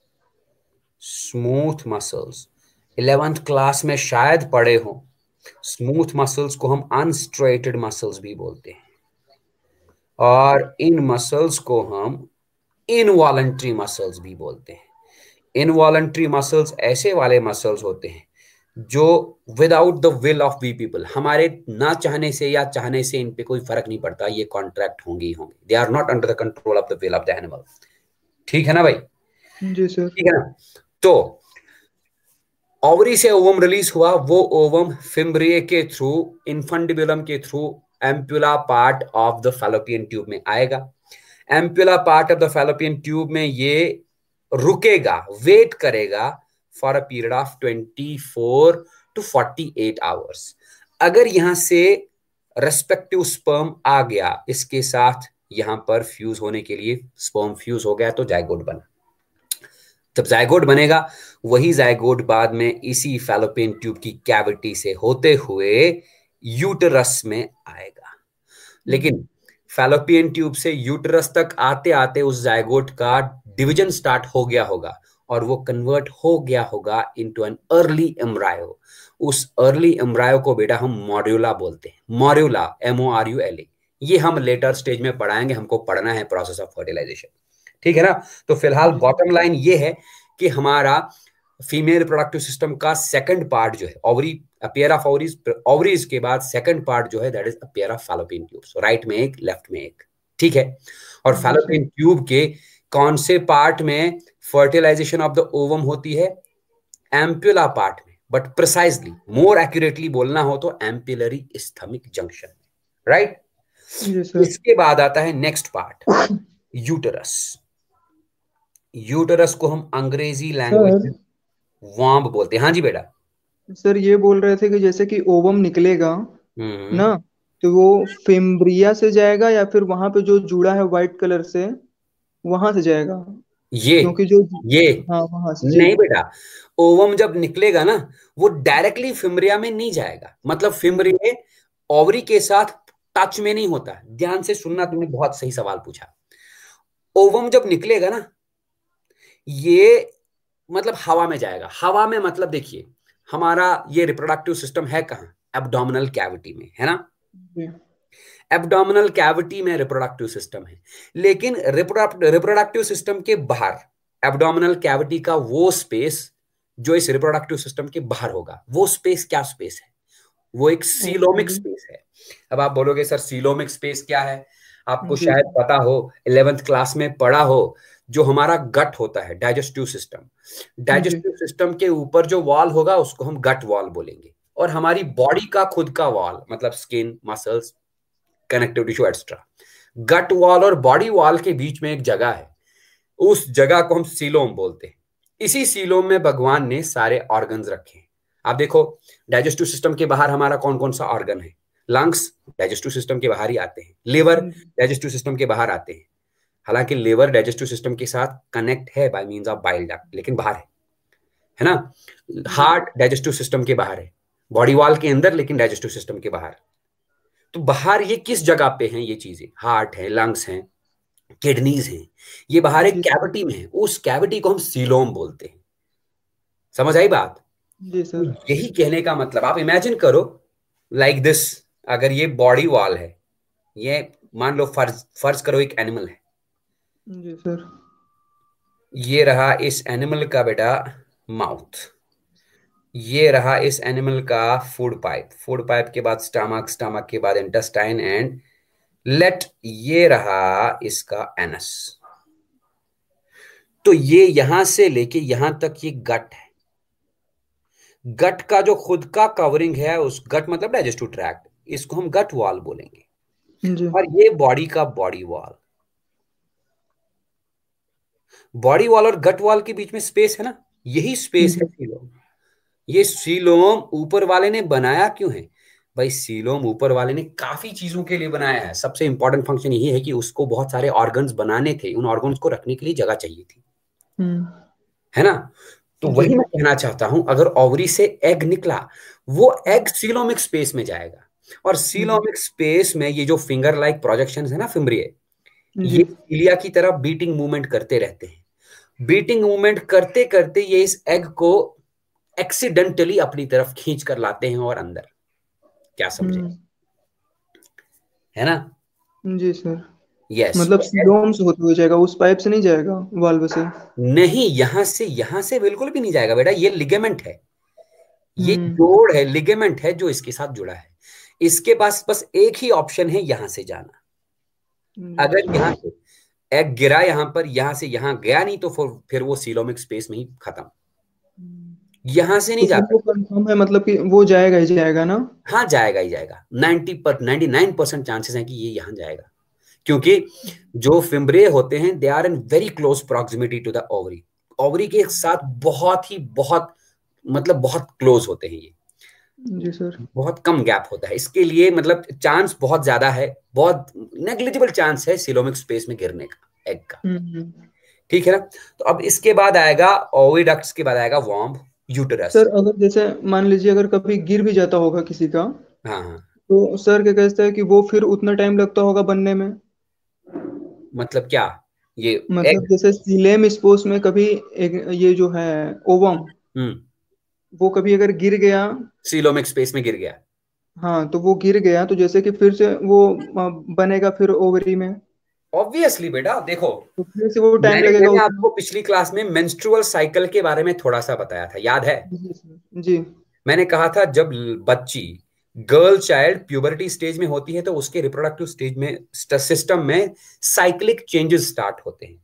Smooth muscles eleventh class में शायद पढ़े हो। स्मूथ मसल्स को हम अनस्ट्रेटेड मसल्स भी बोलते हैं, और इन मसल्स को हम इनवॉलंटरी मसल्स भी बोलते हैं। इनवॉलंटरी मसल्स ऐसे वाले मसल्स होते हैं जो without the will of we people, हमारे ना चाहने से या चाहने से इन पे कोई फर्क नहीं पड़ता, ये कॉन्ट्रैक्ट होंगे ही होंगे। They are not under the control of the will of the animal. ठीक है ना भाई? जी सर। ठीक है ना? तो ओवरी से ओवम रिलीज हुआ, वो ओवम फिम्ब्रे के थ्रू, इनफंडिबुलम के through ampulla part of the fallopian tube में आएगा। Ampulla part of the fallopian tube में ये रुकेगा, वेट करेगा for a period of twenty four to forty eight hours. अगर यहां से रेस्पेक्टिव स्पर्म आ गया इसके साथ, यहां पर फ्यूज होने के लिए स्पर्म फ्यूज हो गया तो जाइगोट बना। जब जाइगोट बनेगा, वही जाइगोट बाद में इसी फैलोपियन ट्यूब की कैविटी से होते हुए यूटरस में आएगा। लेकिन फैलोपियन ट्यूब से यूटरस तक आते आते उस जाइगोट का डिवीजन स्टार्ट हो गया होगा, और वो कन्वर्ट हो गया होगा इनटू एन अर्ली एम्ब्रायो। उस अर्ली एम्ब्रायो को बेटा हम मॉड्यूला बोलते हैं। Morula, M O R U L A, ये हम लेटर स्टेज में पढ़ाएंगे, हमको पढ़ना है प्रोसेस ऑफ फर्टिलाइजेशन, ठीक है ना। तो फिलहाल बॉटम लाइन ये है कि हमारा फीमेल रिप्रोडक्टिव सिस्टम का सेकंड पार्ट जो है ovary, a pair of ovaries, ovaries के बाद सेकंड पार्ट जो है that is a pair of fallopian tubes, right में एक, लेफ्ट में एक, ठीक है। और फैलोपियन ट्यूब के कौन से पार्ट में फर्टिलाइजेशन ऑफ द ओवम होती है? एम्पुला पार्ट में, बट प्रिसाइजली मोर एक्यूरेटली बोलना हो तो एम्पुलरी इस्थमिक जंक्शन, राइट। इसके बाद आता है नेक्स्ट पार्ट, यूटरस। यूटरस को हम अंग्रेजी लैंग्वेज में वॉम्ब बोलते हैं। हाँ जी बेटा। सर ये बोल रहे थे कि जैसे कि ओवम निकलेगा ना, तो वो फिम्ब्रिया से जाएगा या फिर वहां पे जो जुड़ा है व्हाइट कलर से वहां से जाएगा? ये क्योंकि जो ये हाँ वहां से नहीं बेटा, ओवम जब निकलेगा ना वो डायरेक्टली फिम्ब्रिया में नहीं जाएगा, मतलब फिम्ब्रिया ओवरी के साथ टच में नहीं होता। ध्यान से सुनना, तुमने बहुत सही सवाल पूछा। ओवम जब निकलेगा ना ये मतलब हवा में जाएगा। हवा में मतलब देखिए हमारा ये रिप्रोडक्टिव सिस्टम है कहाँ? एब्डोमिनल कैविटी में, है ना। एब्डोमिनल कैविटी में रिप्रोडक्टिव सिस्टम है, लेकिन रिप्रोडक्टिव सिस्टम के बाहर एब्डोमिनल कैविटी का वो स्पेस जो इस रिप्रोडक्टिव सिस्टम के बाहर होगा, वो स्पेस क्या स्पेस है? वो एक सीलोमिक स्पेस है। अब आप बोलोगे सर सीलोमिक स्पेस क्या है? आपको शायद पता हो, इलेवेंथ क्लास में पढ़ा हो, जो हमारा गट होता है, डाइजेस्टिव सिस्टम, डाइजेस्टिव सिस्टम के ऊपर जो वॉल होगा उसको हम गट वॉल बोलेंगे, और हमारी बॉडी का खुद का वॉल मतलब skin, muscles, connective tissue extra, gut wall और बॉडी वॉल के बीच में एक जगह है, उस जगह को हम सीलोम बोलते हैं। इसी सीलोम में भगवान ने सारे ऑर्गन्स रखे हैं। आप देखो डाइजेस्टिव सिस्टम के बाहर हमारा कौन कौन सा ऑर्गन है? लंग्स डाइजेस्टिव सिस्टम के बाहर ही आते हैं, लिवर डाइजेस्टिव सिस्टम के बाहर आते हैं, हालांकि लिवर डाइजेस्टिव सिस्टम के साथ कनेक्ट है by means of bile duct, लेकिन बाहर है, है ना। हार्ट डाइजेस्टिव सिस्टम के बाहर है, बॉडी वॉल के अंदर लेकिन डाइजेस्टिव सिस्टम के बाहर। तो बाहर ये किस जगह पे हैं ये चीजें? हार्ट है, लंग्स हैं, किडनीज हैं, ये बाहर एक कैविटी में है, उस कैविटी को हम सीलोम बोलते हैं। समझ आई बात? जी सर। यही कहने का मतलब, आप इमेजिन करो लाइक दिस, अगर ये बॉडी वॉल है, ये मान लो फर्ज फर्ज करो एक एनिमल है। जी सर। ये रहा इस एनिमल का बेटा माउथ, ये रहा इस एनिमल का फूड पाइप, फूड पाइप के बाद स्टमक, स्टमक के बाद इंटेस्टाइन एंड लेट, ये रहा इसका एनस। तो ये यहां से लेके यहां तक ये गट है। गट का जो खुद का कवरिंग है, उस गट मतलब डाइजेस्टिव ट्रैक्ट, इसको हम गट वॉल बोलेंगे जी। और ये बॉडी का बॉडी वॉल, बॉडी वॉल और गट वॉल के बीच में स्पेस है ना, यही स्पेस है सीलोम। ये सीलोम ऊपर वाले ने बनाया क्यों है भाई? सीलोम ऊपर वाले ने काफी चीजों के लिए बनाया है। सबसे इंपॉर्टेंट फंक्शन यही है कि उसको बहुत सारे ऑर्गन्स बनाने थे, उन ऑर्गन्स को रखने के लिए जगह चाहिए थी, है ना। तो वही मैं कहना चाहता हूं, अगर ओवरी से एग निकला, वो एग सीलोमिक स्पेस में जाएगा, और सीलोमिक स्पेस में ये जो फिंगर लाइक प्रोजेक्शंस है ना फिम्ब्रिए, ये इलिया की तरफ बीटिंग मूवमेंट करते रहते हैं। बीटिंग मूवमेंट करते करते ये इस एग को एक्सीडेंटली अपनी तरफ खींच कर लाते हैं और अंदर, क्या समझे? है ना? जी सर। यस, मतलब सीलोम से होते हुए जाएगा, उस पाइप से नहीं जाएगा वाल्व से? नहीं, यहां से यहां से बिल्कुल भी नहीं जाएगा बेटा। ये लिगामेंट है, ये जोड़ है, लिगामेंट है जो इसके साथ जुड़ा है। इसके पास बस एक ही ऑप्शन है, यहां से जाना। अगर यहां से एग गिरा यहां पर, यहां से यहां गया नहीं, तो फिर वो सीलोमिक स्पेस में ही खत्म, यहां से नहीं जाता। कंफर्म है मतलब कि वो जाएगा ही जाएगा ना? हाँ जाएगा ही जाएगा, नाइनटी पर नाइनटी नाइन परसेंट चांसेस हैं कि ये यहां जाएगा, क्योंकि जो फिम्ब्रे होते हैं they are in very close proximity to the ovary. Ovary के साथ बहुत ही बहुत मतलब बहुत क्लोज होते हैं ये। जी सर। बहुत कम गैप होता है, इसके लिए मतलब चांस बहुत ज्यादा है, बहुत नेग्लिजिबल चांस है सीलोमिक स्पेस में गिरने का एग का, ठीक है ना। तो अब इसके बाद आएगा ओविडक्ट्स के बाद आएगा वॉम्ब, यूटेरस। सर अगर जैसे मान लीजिए अगर कभी गिर भी जाता होगा किसी का, हाँ हाँ, तो सर क्या कहते हैं कि वो फिर उतना टाइम लगता होगा बनने में? मतलब क्या? ये मतलब जैसे सीलेम स्पोस में कभी एक ये जो है ओवम, वो कभी अगर गिर गया, सीलोमिक स्पेस में गिर गया, हाँ, तो वो गिर गया तो जैसे कि फिर से वो अ, बनेगा फिर ओवरी में, ऑब्वियसली बेटा देखो, तो फिर से वो टाइम मैंने लगेगा मैंने उसमें। आपको पिछली क्लास में मेंस्ट्रुअल साइकिल के बारे में थोड़ा सा बताया था, याद है? जी सर जी। मैंने कहा था जब बच्ची, गर्ल चाइल्ड प्यूबर्टी स्टेज में होती है तो उसके रिप्रोडक्टिव स्टेज में, सिस्टम में साइक्लिक चेंजेस स्टार्ट होते हैं।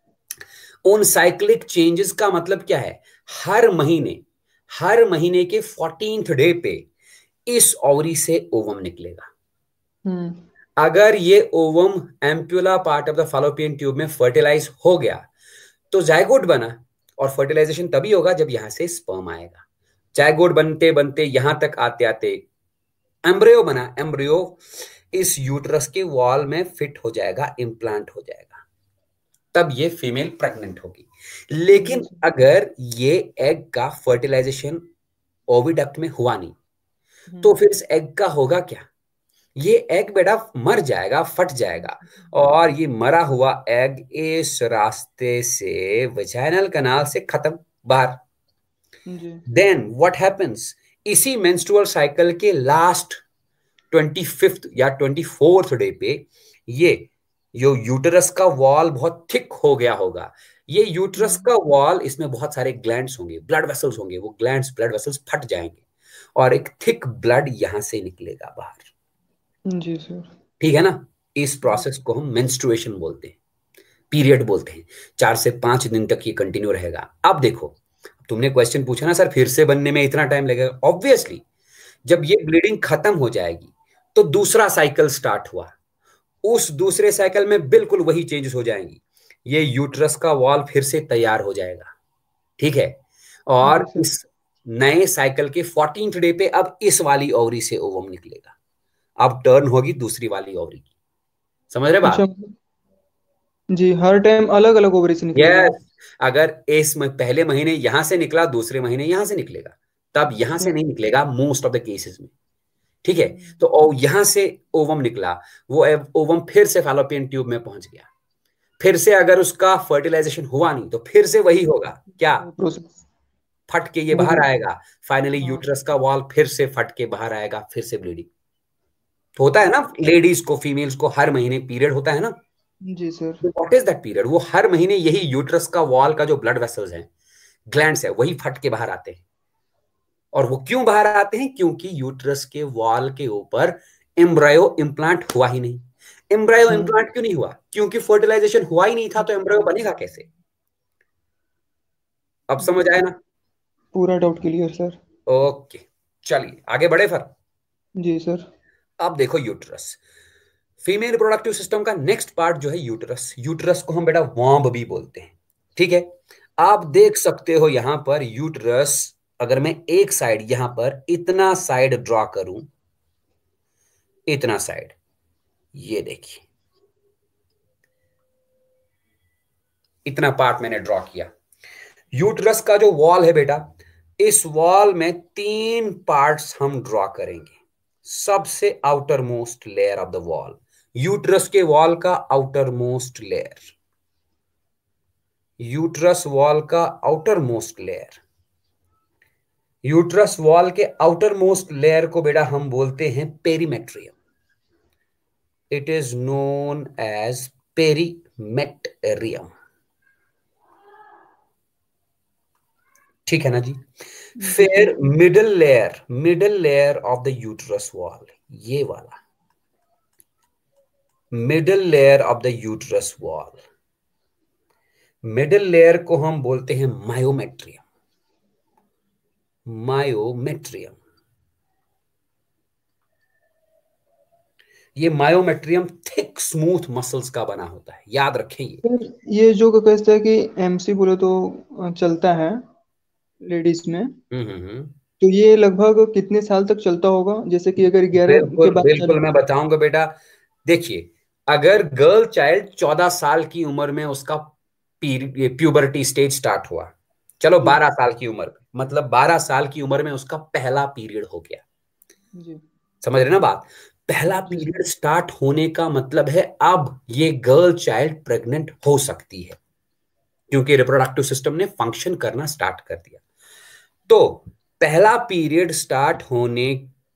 उन साइक्लिक चेंजेस का मतलब क्या है? हर महीने, हर महीने के फोर्टीन्थ डे पे इस ओवरी से ओवम निकलेगा। हम्म अगर ये ovum ampulla part of the fallopian tube में फर्टिलाइज हो गया तो जायगोट बना, और फर्टिलाइजेशन तभी होगा जब यहां से स्पर्म आएगा। जायगोट बनते बनते यहां तक आते आते एम्ब्रियो बना, एम्ब्रियो इस यूट्रस के वॉल में फिट हो जाएगा, इम्प्लांट हो जाएगा, तब ये फीमेल प्रेग्नेंट होगी। जी लेकिन सर। अगर ये एग का फर्टिलाइजेशन ओविडक्ट में हुआ नहीं, तो हम्म फिर इस एग का होगा क्या? ये एग बेटा मर जाएगा, फट जाएगा, और ये मरा हुआ एग इस रास्ते से, वजाइनल कनाल से खत्म, बाहर। जी देन व्हाट हैपेंस? इसी मेंस्ट्रुअल साइकिल के लास्ट ट्वेंटी फिफ्थ या ट्वेंटी फोर्थ डे पे ये जो यूटरस का वॉल बहुत थिक हो गया होगा, ये यूटरस हम्म का वॉल, इसमें बहुत सारे ग्लैंड्स होंगे, ब्लड वेसल्स होंगे, वो ग्लैंड्स, ब्लड वेसल्स फट जाएंगे और एक थिक ब्लड यहां से निकलेगा बाहर। जी सर। ठीक है ना? इस जी प्रोसेस को हम मेंस्ट्रुएशन बोलते हैं, पीरियड बोलते हैं। चार से पांच दिन तक ये कंटिन्यू रहेगा। अब देखो, तुमने क्वेश्चन पूछा ना सर फिर से बनने में इतना टाइम लगेगा। ऑब्वियसली जब ये ब्लीडिंग खत्म हो जाएगी तो दूसरा साइकिल स्टार्ट हुआ, उस दूसरे साइकिल में बिल्कुल वही चेंजेस हो जाएंगी। ये यूट्रस का वॉल फिर से तैयार हो जाएगा, ठीक है? जी और सर। इस नए साइकिल के फोर्टीन्थ डे पे अब इस वाली ओवरी से ओवम निकलेगा, अब टर्न होगी दूसरी वाली ओवरी की। समझ रहे अच्छा बात? मतलब, जी हर टाइम अलग अलग ओवरी से निकलेगा। यस। अगर इस म- पहले महीने यहां से निकला, दूसरे महीने यहां से निकलेगा, तब यहां से हम्म नहीं निकलेगा मोस्ट ऑफ द केसेस में। ठीक है? हम्म तो ओ, यहां से ओवम निकला, वो एव- ओवम फिर से फैलोपियन ट्यूब में पहुंच गया, फिर से अगर उसका फर्टिलाइजेशन हुआ नहीं तो फिर से वही होगा क्या? वो प्रोसेस। फट के ये वो बाहर आएगा, फाइनली हाँ। यूट्रस का वॉल फिर से फट के बाहर आएगा, फिर से ब्लीडिंग होता है ना। लेडीज को, फीमेल्स को हर महीने पीरियड होता है ना। जी sir. What is that period? वो हर महीने यही यूट्रस का वॉल का जो ब्लड वेसल्स हैं, ग्लैंड्स है, वही फट के बाहर आते हैं। और वो क्यों बाहर आते हैं? क्योंकि यूट्रस के वॉल के ऊपर एम्ब्रायो इम्प्लांट हुआ ही नहीं। एम्ब्रायो हम्म इम्प्लांट क्यों नहीं हुआ? क्योंकि फर्टिलाइजेशन हुआ ही नहीं था, तो एम्ब्रायो बनेगा कैसे? अब समझ आया ना? पूरा डाउट क्लियर सर। ओके, चलिए आगे बढ़े फिर। जी सर। अब देखो यूट्रस, फीमेल रिप्रोडक्टिव सिस्टम का नेक्स्ट पार्ट जो है यूट्रस। यूट्रस को हम बेटा वॉम्ब भी बोलते हैं, ठीक है? आप देख सकते हो यहां पर यूट्रस, अगर मैं एक साइड यहां पर इतना साइड ड्रॉ करूं, इतना साइड, ये देखिए इतना पार्ट मैंने ड्रॉ किया। यूट्रस का जो वॉल है बेटा, इस वॉल में तीन पार्ट्स हम ड्रॉ करेंगे। सबसे outermost layer of the wall, uterus के वॉल का outermost layer, uterus wall का outermost layer, uterus wall के आउटर मोस्ट लेयर को बेटा हम बोलते हैं perimetrium. It is known as perimetrium. ठीक है ना जी? जी सर। फिर middle layer, middle layer of the uterus wall, ये वाला middle layer of the uterus wall, middle layer को हम बोलते हैं मायोमेट्रियम। मायोमेट्रियम, ये मायोमेट्रियम थिक स्मूथ मसल्स का बना होता है, याद रखें ये। सर ये जो कहते हैं कि एमसी बोले तो अ, चलता है लेडीज में, हम्म हम्म हम्म। तो ये लगभग कितने साल तक चलता होगा? जैसे कि अगर ग्यारह के बिल्कुल बाद बिल्कुल, चालू मैं हो। बताऊंगा बेटा। देखिए, अगर गर्ल चाइल्ड चौदह साल की उम्र में उसका प्यूबर्टी स्टेज स्टार्ट हुआ, चलो जी बारह साल की उम्र में, मतलब बारह साल की उम्र में उसका पहला पीरियड हो गया। जी समझ रहे ना बात? पहला जी सर। पीरियड स्टार्ट होने का मतलब है अब ये गर्ल चाइल्ड प्रेग्नेंट हो सकती है, क्योंकि रिप्रोडक्टिव सिस्टम ने फंक्शन करना स्टार्ट कर दिया। तो पहला पीरियड स्टार्ट होने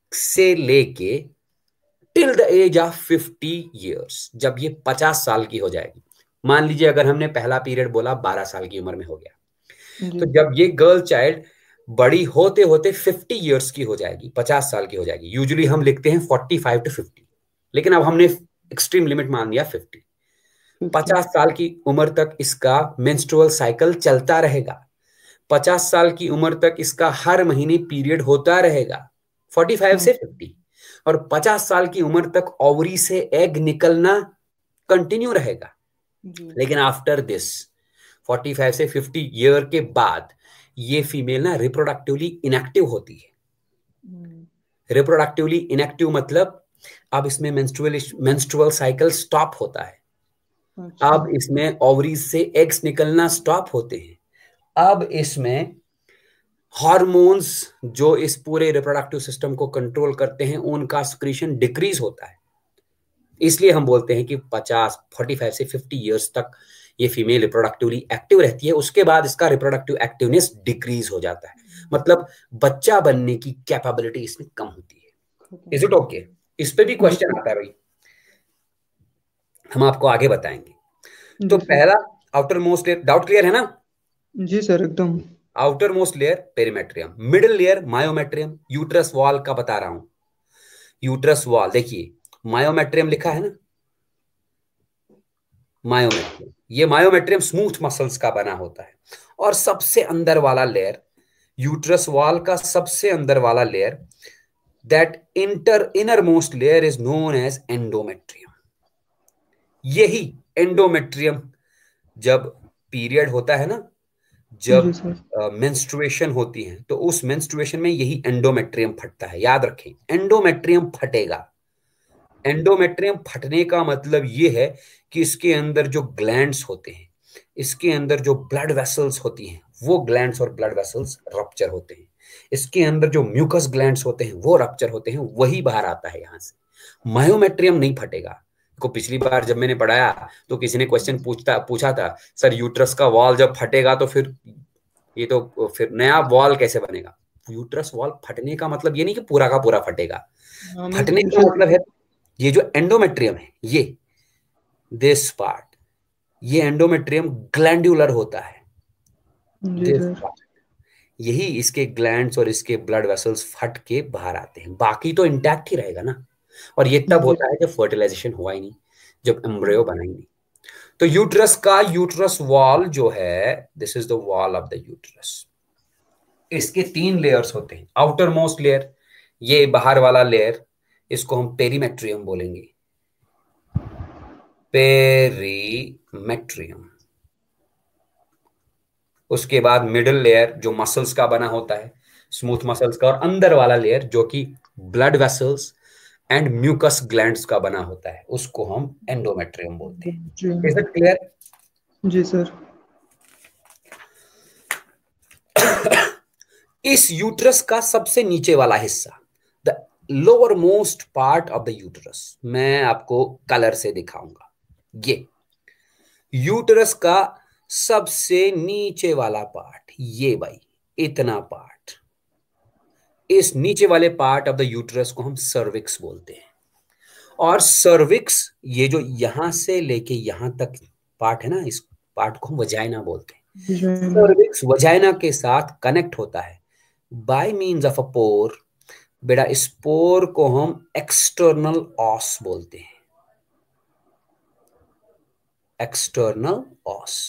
से लेके till the age of fifty years, जब ये पचास साल की हो जाएगी। मान लीजिए अगर हमने पहला पीरियड बोला बारह साल की उम्र में हो गया, तो जब ये गर्ल चाइल्ड बड़ी होते होते फिफ्टी ईयर्स की हो जाएगी, पचास साल की हो जाएगी। यूजुअली हम लिखते हैं फोर्टी फाइव टू फिफ्टी, लेकिन अब हमने एक्सट्रीम लिमिट मान लिया फिफ्टी। पचास साल की उम्र तक इसका मेंस्ट्रुअल साइकिल चलता रहेगा, पचास साल की उम्र तक इसका हर महीने पीरियड होता रहेगा, फोर्टी फाइव से फिफ्टी। और पचास साल की उम्र तक ओवरी से एग निकलना कंटिन्यू रहेगा। लेकिन आफ्टर दिस फोर्टी फाइव से फिफ्टी ईयर के बाद ये फीमेल ना रिप्रोडक्टिवली इनएक्टिव होती है। रिप्रोडक्टिवली इनएक्टिव मतलब अब इसमें मेंस्ट्रुअल मेंस्ट्रुअल साइकिल स्टॉप होता है। अच्छा। अब इसमें ओवरीज से एग्स निकलना स्टॉप होते हैं। अब इसमें हार्मोन्स जो इस पूरे रिप्रोडक्टिव सिस्टम को कंट्रोल करते हैं उनका सिक्रीशन डिक्रीज होता है। इसलिए हम बोलते हैं कि पचास फोर्टी फाइव से फिफ्टी इयर्स तक ये फीमेल रिप्रोडक्टिवली एक्टिव रहती है, उसके बाद इसका रिप्रोडक्टिव एक्टिवनेस डिक्रीज हो जाता है, मतलब बच्चा बनने की कैपेबिलिटी इसमें कम होती है। Is it okay? इस पे भी क्वेश्चन आता है भाई, हम आपको आगे बताएंगे। तो पहला outermost layer, doubt clear है ना? जी सर एकदम। Outermost layer perimetrium, middle layer myometrium. Uterus wall का बता रहा हूं, यूट्रस वॉल देखिए मायोमेट्रियम लिखा है ना, मायोमेट्रियम। ये मायोमेट्रियम स्मूथ मसल्स का बना होता है। और सबसे अंदर वाला लेयर, यूट्रस वॉल का सबसे अंदर वाला layer, that inter innermost layer is known as endometrium. यही एंडोमेट्रियम जब पीरियड होता है ना, जब मेंस्ट्रुएशन uh, होती है, तो उस मेंस्ट्रुएशन में यही एंडोमेट्रियम फटता है। याद रखें, एंडोमेट्रियम फटेगा। एंडोमेट्रियम फटने का मतलब ये है कि इसके अंदर जो ग्लैंड्स होते हैं, इसके अंदर जो ब्लड वेसल्स होती हैं, वो ग्लैंड्स और ब्लड वेसल्स रप्चर होते हैं। इसके अंदर जो म्यूकस ग्लैंड्स होते हैं वो रप्चर होते हैं, वही बाहर आता है यहां से। मायोमेट्रियम नहीं फटेगा। को पिछली बार जब मैंने पढ़ाया तो किसी ने क्वेश्चन पूछता पूछा था, सर यूट्रस का वॉल जब फटेगा तो फिर ये तो फिर नया वॉल कैसे बनेगा? यूट्रस वॉल फटने का मतलब ये नहीं कि पूरा का पूरा फटेगा। फटने का मतलब है ये जो एंडोमेट्रियम है, ये दिस पार्ट, ये एंडोमेट्रियम ग्लैंडुलर होता है। दिस पार्ट, यही इसके ग्लैंड्स और इसके ब्लड वेसल्स फट के बाहर आते हैं, बाकी तो इंटैक्ट ही रहेगा ना। और ये तब होता है जब फर्टिलाइजेशन हुआ ही नहीं, जब एम्ब्रियो बना ही नहीं। तो यूट्रस का यूट्रस वॉल जो है, this is the wall of the uterus. इसके तीन लेयर्स होते हैं। आउटर मोस्ट लेयर, ये बाहर वाला लेयर, इसको हम पेरीमेट्रियम बोलेंगे, पेरीमेट्रियम। उसके बाद मिडिल लेयर जो मसल्स का बना होता है, स्मूथ मसल्स का, और अंदर वाला लेयर जो कि blood vessels and mucus glands का बना होता है, उसको हम एंडोमेट्रियम बोलते हैं। Is it clear? जी सर। इस यूट्रस का सबसे नीचे वाला हिस्सा, the lowermost part of the uterus, मैं आपको कलर से दिखाऊंगा। ये यूट्रस का सबसे नीचे वाला पार्ट, ये भाई इतना पार्ट, इस नीचे वाले पार्ट ऑफ द यूट्रस को हम सर्विक्स बोलते हैं। और सर्विक्स, ये जो यहां से लेके यहां तक पार्ट है ना, इस पार्ट को हम वजाइना बोलते हैं। सर्विक्स वजाइना के साथ कनेक्ट होता है by means of a pore. बेटा इस पोर को हम एक्सटर्नल ऑस बोलते हैं, एक्सटर्नल ऑस।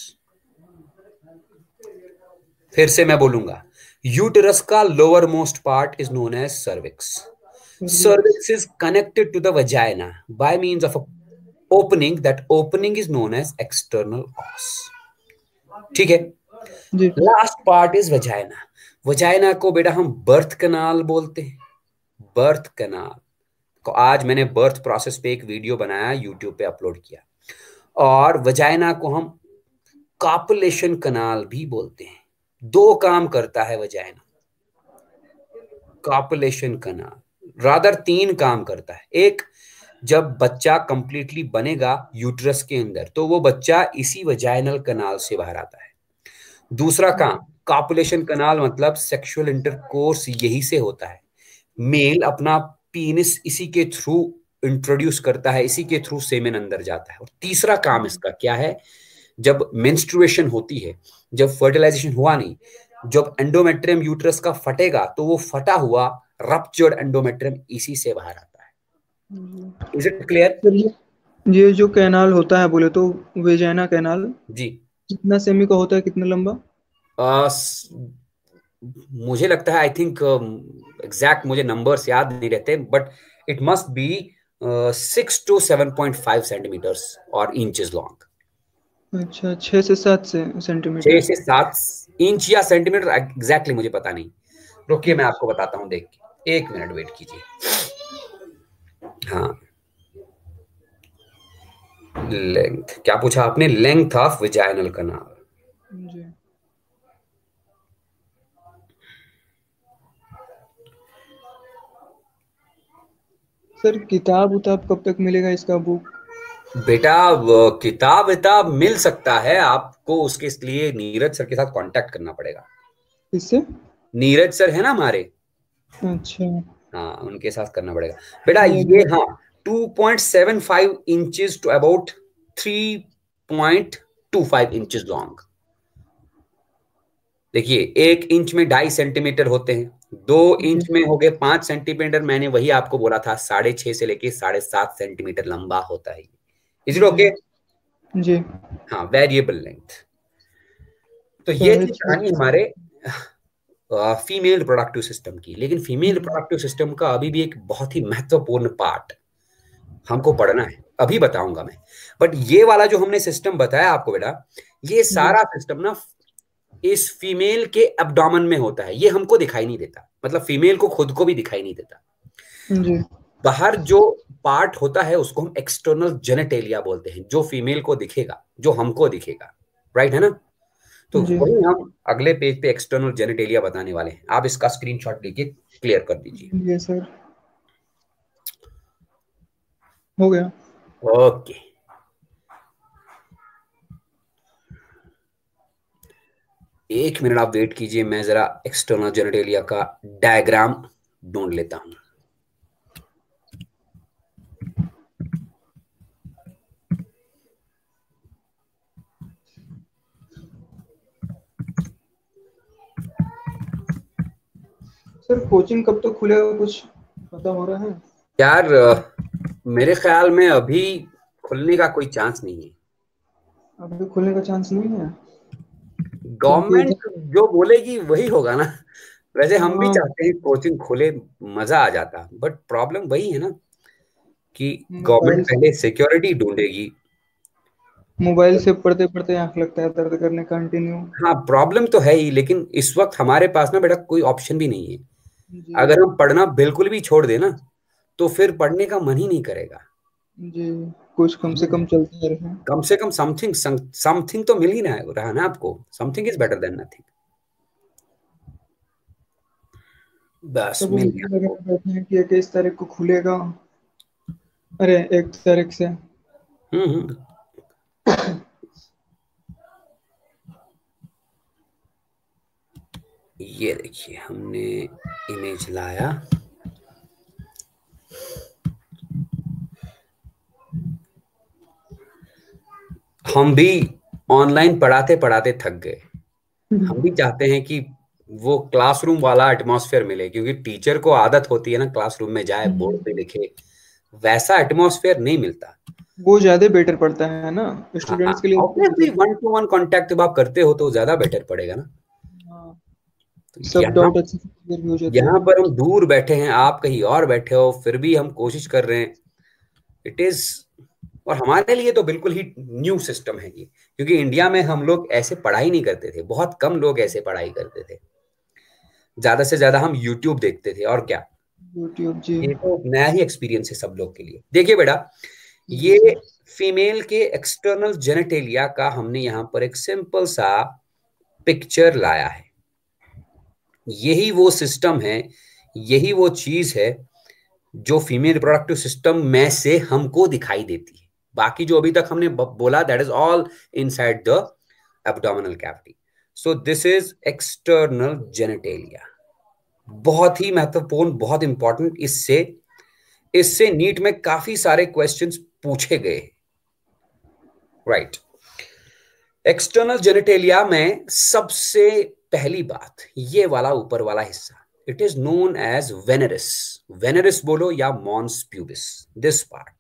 फिर से मैं बोलूंगा, यूटेरस का lowermost part is known as cervix. Cervix is connected to the vagina by means of opening, that opening is known as external os. ठीक है, last part is vagina. Vagina को बेटा हम बर्थ कैनाल बोलते हैं, birth canal को। आज मैंने बर्थ प्रोसेस पे एक वीडियो बनाया, यूट्यूब पे अपलोड किया। और वजाइना को हम कॉपुलेशन कैनाल भी बोलते हैं। दो काम करता है वजाइना, कॉपुलेशन कैनाल रादर तीन काम करता है। एक, जब बच्चा कंप्लीटली बनेगा यूट्रस के अंदर तो वो बच्चा इसी वजाइनल कैनाल से बाहर आता है। दूसरा काम, कॉपुलेशन कैनाल मतलब सेक्सुअल इंटरकोर्स यही से होता है। मेल अपना पीनिस इसी के थ्रू इंट्रोड्यूस करता है, इसी के थ्रू सेमेन अंदर जाता है। और तीसरा काम इसका क्या है, जब मेंस्ट्रुएशन होती है, जब फर्टिलाइजेशन हुआ नहीं, जब एंडोमेट्रियम यूट्रस का फटेगा तो वो फटा हुआ रप्चर्ड एंडोमेट्रियम इसी से बाहर आता है। Is it clear? ये जो कैनाल होता है बोले तो वेजाइना कैनाल जी कितना सेमी का होता है, कितना लंबा? आ, मुझे लगता है, आई थिंक एग्जैक्ट मुझे नंबर्स याद नहीं रहते, but it must be six to seven point five centimetres और इंचेस लॉन्ग। अच्छा, छह से सात से छह सेंटीमीटर से सात इंच या सेंटीमीटर एग्जैक्टली मुझे पता नहीं। रुकिए मैं आपको बताता हूँ, देख के एक मिनट वेट कीजिए। हाँ, लेंथ क्या पूछा आपने? Length of vaginal canal. जी। सर किताब उताब कब तक मिलेगा इसका, बुक? बेटा किताब विताब मिल सकता है आपको, उसके लिए नीरज सर के साथ कांटेक्ट करना पड़ेगा। किससे? नीरज सर है ना हमारे। अच्छा। हाँ, उनके साथ करना पड़ेगा बेटा। ये हाँ two point seven five inches to about three point two five inches long. देखिए, एक इंच में ढाई सेंटीमीटर होते हैं, दो इंच में हो गए पांच सेंटीमीटर। मैंने वही आपको बोला था, साढ़े छह से लेके साढ़े सात सेंटीमीटर लंबा होता है। Is it okay? जी। हाँ, वेरिएबल लेंथ। तो ये थी कहानी हमारे फीमेल रिप्रोडक्टिव सिस्टम की। लेकिन फीमेल रिप्रोडक्टिव सिस्टम का अभी भी एक बहुत ही महत्वपूर्ण पार्ट हमको पढ़ना है, अभी बताऊंगा मैं। बट ये वाला जो हमने सिस्टम बताया आपको बेटा, ये सारा सिस्टम ना इस फीमेल के एब्डोमेन में होता है। ये हमको दिखाई नहीं देता, मतलब फीमेल को खुद को भी दिखाई नहीं देता। जी। बाहर जो पार्ट होता है उसको हम एक्सटर्नल जेनेटेलिया बोलते हैं, जो फीमेल को दिखेगा, जो हमको दिखेगा, राइट है ना? तो वही हम अगले पेज पे एक्सटर्नल जेनेटेलिया बताने वाले हैं। आप इसका स्क्रीनशॉट लेके क्लियर कर दीजिए। यस सर, हो गया। ओके, एक मिनट आप वेट कीजिए, मैं जरा एक्सटर्नल जेनेटेलिया का डायग्राम ढूंढ लेता हूं। सर कोचिंग कब तक तो खुलेगा, कुछ पता हो रहा है? यार मेरे ख्याल में अभी खुलने का कोई चांस नहीं है। अभी खुलने का चांस नहीं है? गवर्नमेंट जो बोलेगी वही होगा ना। वैसे हम भी चाहते हैं कोचिंग खुले, मजा आ जाता, बट प्रॉब्लम वही है ना कि गवर्नमेंट पहले सिक्योरिटी ढूंढेगी। मोबाइल से पढ़ते पढ़ते आंख लगता है दर्द करने कंटिन्यू। हाँ, प्रॉब्लम तो है ही, लेकिन इस वक्त हमारे पास ना बेटा कोई ऑप्शन भी नहीं है। अगर हम पढ़ना बिल्कुल भी छोड़ देना तो फिर पढ़ने का मन ही नहीं करेगा। जी, कुछ कम से कम चलता रहे। कम से कम समथिंग समथिंग तो मिल ही ना रहा ना आपको। Something is better than nothing. बस मिल गया। बैठे हैं कि इक्कीस तारीख को खुलेगा। अरे एक तारीख से। हम्म हम्म ये देखिए, हमने इमेज लाया। हम भी ऑनलाइन पढ़ाते पढ़ाते थक गए। हम भी चाहते हैं कि वो क्लासरूम वाला एटमॉस्फेयर मिले, क्योंकि टीचर को आदत होती है ना क्लासरूम में जाए, बोर्ड पे लिखे, वैसा एटमॉस्फेयर नहीं मिलता। वो ज्यादा बेटर पड़ता है ना स्टूडेंट्स के लिए। Obviously one to one contact जब आप करते हो तो ज्यादा बेटर पड़ेगा ना। सब डाउट अच्छे से क्लियर भी हो जाता है। यहाँ पर हम दूर बैठे हैं, आप कहीं और बैठे हो, फिर भी हम कोशिश कर रहे हैं। इट इज, और हमारे लिए तो बिल्कुल ही न्यू सिस्टम है ये, क्योंकि इंडिया में हम लोग ऐसे पढ़ाई नहीं करते थे, बहुत कम लोग ऐसे पढ़ाई करते थे। ज्यादा से ज्यादा हम यूट्यूब देखते थे, और क्या। यूट्यूब जी। ये तो नया ही एक्सपीरियंस है सब लोग के लिए। देखिए बेटा, ये फीमेल के एक्सटर्नल जेनेटेलिया का हमने यहाँ पर एक सिंपल सा पिक्चर लाया है। यही वो सिस्टम है, यही वो चीज है जो फीमेल रिप्रोडक्टिव सिस्टम में से हमको दिखाई देती है। बाकी जो अभी तक हमने बोला, that is all inside the abdominal cavity. So this is external genitalia. बहुत ही महत्वपूर्ण, बहुत इंपॉर्टेंट। इससे इससे नीट में काफी सारे क्वेश्चंस पूछे गए। राइट। एक्सटर्नल जेनिटेलिया में सबसे पहली बात ये वाला ऊपर वाला हिस्सा, it is known as veneris. Veneris बोलो या mons pubis, this part,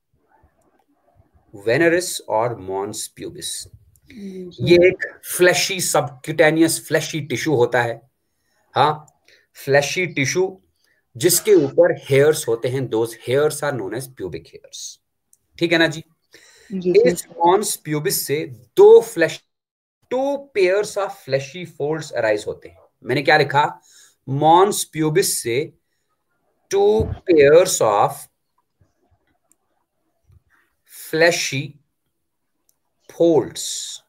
veneris और मॉन्स प्यूबिस, ये एक फ्लैशी सबक्यूटेनियस फ्लैशी टिश्यू होता है। हाँ, फ्लैशी टिश्यू जिसके ऊपर हेयर्स होते हैं, those hairs are known as pubic hairs. ठीक है ना जी? जी इस मॉन्स प्यूबिस से दो flesh two pairs of fleshy folds arise होते हैं। मैंने क्या लिखा? मॉन्स प्यूबिस से two pairs of fleshy folds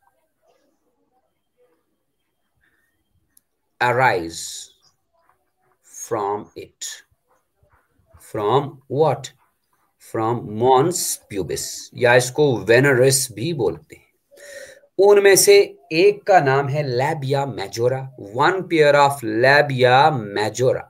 arise from it. From what? From mons pubis, या इसको वेनरिस भी बोलते हैं। उनमें से एक का नाम है labia majora, one pair of labia majora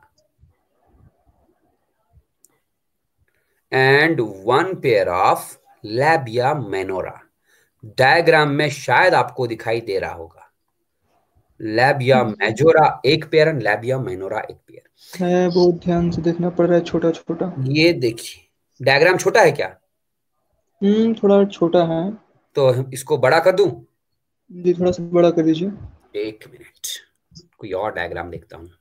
and one pair of labia minora. Diagram में शायद आपको दिखाई दे रहा होगा, लैबिया मेजोरा एक पेयर एंड लैबिया माइनोरा एक पेयर है। बहुत ध्यान से देखना पड़ रहा है, छोटा छोटा। ये देखिए, डायग्राम छोटा है क्या? हम्म थोड़ा छोटा है। तो इसको बड़ा कर दूं? जी थोड़ा सा बड़ा कर दीजिए। एक मिनट, कोई और डायग्राम देखता हूं।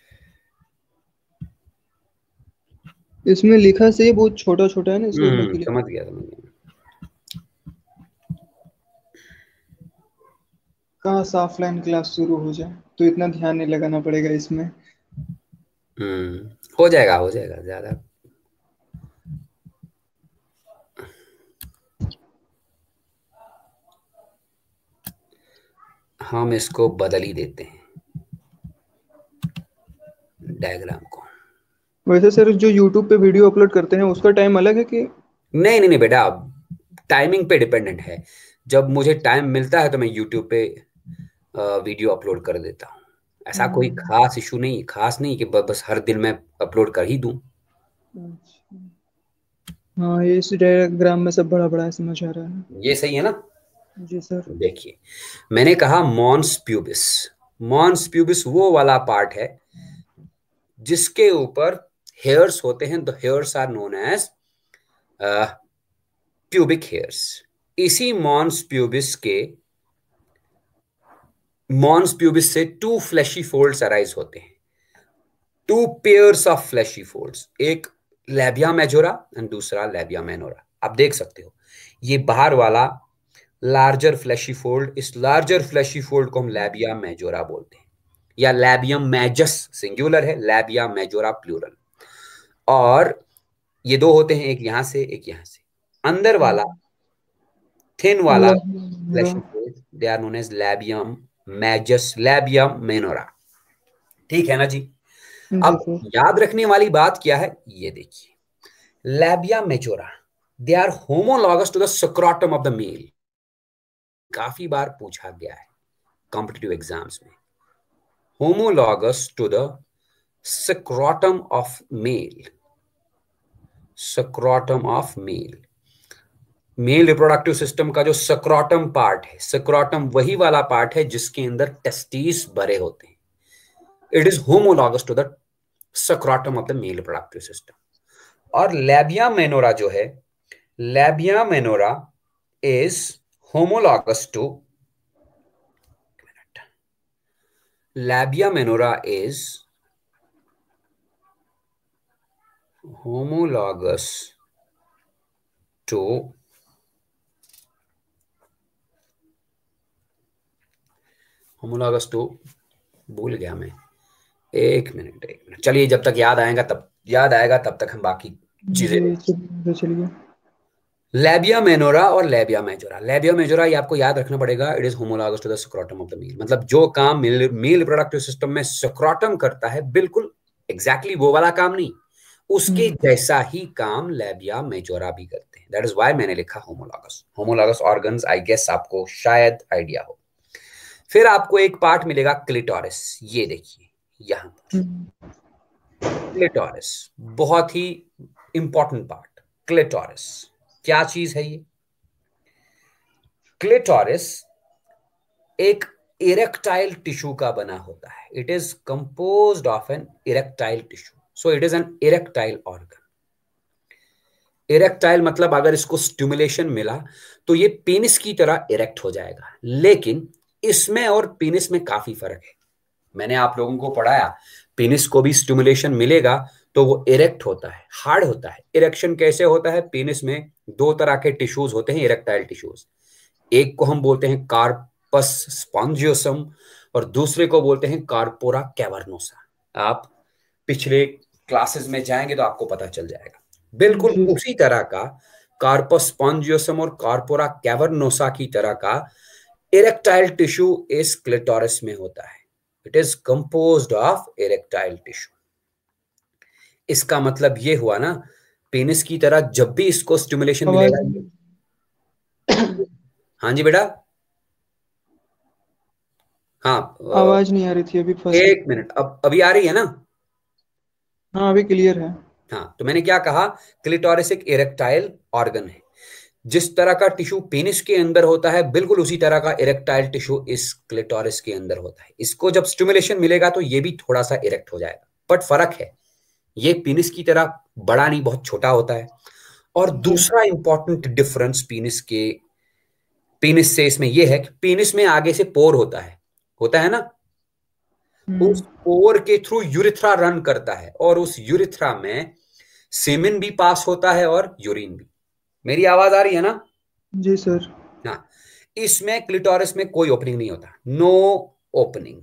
इसमें लिखा से बहुत छोटा छोटा है ना, इसलिए उतना हम्म क्लियर। समझ गया समझ गया। काश ऑफलाइन क्लास शुरू हो जाए तो इतना ध्यान नहीं लगाना पड़ेगा इसमें। हम्म हो जाएगा हो जाएगा ज्यादा। हम इसको बदल ही देते हैं डायग्राम को। वैसे सर जो यूट्यूब पे वीडियो अपलोड करते हैं उसका टाइम अलग है कि? नहीं नहीं नहीं बेटा, टाइमिंग पे डिपेंडेंट है। जब मुझे टाइम मिलता है तो मैं यूट्यूब पे वीडियो अपलोड कर देता हूँ। ऐसा कोई खास इशू नहीं, खास नहीं कि बस हर दिन मैं अपलोड कर ही दूं। हाँ ये इस डायग्राम में सब बड़ा बड़ा है, समझ आ रहा है। ये सही है ना? जी सर। देखिए, मैंने कहा मॉन्स प्यूबिस। मॉन्स प्यूबिस वो वाला पार्ट है जिसके ऊपर हेयर्स होते हैं, the hairs are known as pubic hairs. इसी मॉन्स प्यूबिस के मॉन्स प्यूबिस से टू फ्लैशी फोल्ड्स अराइज होते हैं, two pairs of fleshy folds, एक लैबिया मेजोरा एंड दूसरा लैबिया मेनोरा। आप देख सकते हो ये बाहर वाला लार्जर फ्लैशी फोल्ड, इस लार्जर फ्लैशी फोल्ड को हम लैबिया मेजोरा बोलते हैं, या लैबियम मैजस सिंगुलर है, लैबिया मेजोरा प्लूरल। और ये दो होते हैं, एक यहां से एक यहां से। अंदर वाला थिन वाला fleshy fold, they are known as labium majus, labium minora. ठीक है ना जी? अब याद रखने वाली बात क्या है, ये देखिए, labia majora they are homologous to the scrotum of the male. काफी बार पूछा गया है कॉम्पिटिटिव एग्जाम्स में, homologous to the scrotum of male, scrotum of male. Male reproductive system का जो सक्रोटम पार्ट है, सक्रोटम वही वाला पार्ट है जिसके अंदर टेस्टिस भरे होते हैं। It is homologous to the scrotum of the male reproductive system. और लैबिया मेनोरा जो है, labia minora is homologous to labia minora is homologous to homologous to भूल गया मैं, एक मिनट एक मिनट चलिए, जब तक याद आएगा तब याद आएगा तब तक हम बाकी चीजें। चलिए, लैबिया मेनोरा और लैबिया मेजोरा। लैबिया मेजोरा ये आपको याद रखना पड़ेगा, it is homologous to the scrotum of the male. मतलब जो काम मेल मेल रिप्रोडक्टिव सिस्टम में सक्रोटम करता है, बिल्कुल एग्जैक्टली exactly वो वाला काम नहीं, उसके जैसा ही काम लैबिया मेजोरा भी करते हैं। दैट इज व्हाई मैंने लिखा homologous. Homologous organs I guess आपको शायद आइडिया हो। फिर आपको एक पार्ट मिलेगा क्लिटोरिस। ये देखिए, यहां पर क्लिटोरिस, बहुत ही इंपॉर्टेंट पार्ट। क्लिटोरिस क्या चीज है ये? क्लिटोरिस एक इरेक्टाइल टिश्यू का बना होता है। It is composed of an erectile tissue, so it is an erectile organ. Erectile मतलब अगर इसको स्टिमुलेशन मिला तो ये पेनिस की तरह इरेक्ट हो जाएगा, लेकिन इसमें और पेनिस में काफी फर्क है। मैंने आप लोगों को पढ़ाया, पेनिस को भी स्टिमुलेशन मिलेगा तो वो इरेक्ट होता है, हार्ड होता है। इरेक्शन कैसे होता है? पेनिस में दो तरह के टिश्यूज होते हैं, इरेक्टाइल टिश्यूज। एक को हम बोलते हैं कार्पस स्पॉन्जियोसम और दूसरे को बोलते हैं कार्पोरा कैवर्नोसा। आप पिछले क्लासेस में जाएंगे तो आपको पता चल जाएगा। बिल्कुल उसी तरह का कार्पस स्पॉन्जियोसम और कार्पोरा कैवर्नोसा की तरह का इरेक्टाइल टिश्यू इस क्लिटोरिस में होता है। It is composed of erectile tissue. इसका मतलब ये हुआ ना, पेनिस की तरह जब भी इसको स्टिमुलेशन मिलेगा। हाँ जी बेटा, हाँ आवाज नहीं आ रही थी अभी फर्स्ट। एक मिनट, अब अभी आ रही है ना? हाँ अभी क्लियर है। हाँ, तो मैंने क्या कहा, क्लिटोरिस एक इरेक्टाइल ऑर्गन है। जिस तरह का टिश्यू पेनिस के अंदर होता है, बिल्कुल उसी तरह का इरेक्टाइल टिश्यू इस क्लिटोरिस के अंदर होता है। इसको जब स्टिमुलेशन मिलेगा तो ये भी थोड़ा सा इरेक्ट हो जाएगा, बट फर्क है, ये पेनिस की तरह बड़ा नहीं, बहुत छोटा होता है। और दूसरा इंपॉर्टेंट डिफरेंस पेनिस के पेनिस से इसमें यह है कि पेनिस में आगे से पोर होता है होता है ना, उस पोर के थ्रू यूरिथ्रा रन करता है और उस यूरिथ्रा में सेमेन भी पास होता है और यूरिन भी। मेरी आवाज आ रही है ना? जी सर। हाँ, इसमें क्लिटोरिस में कोई ओपनिंग नहीं होता, नो ओपनिंग।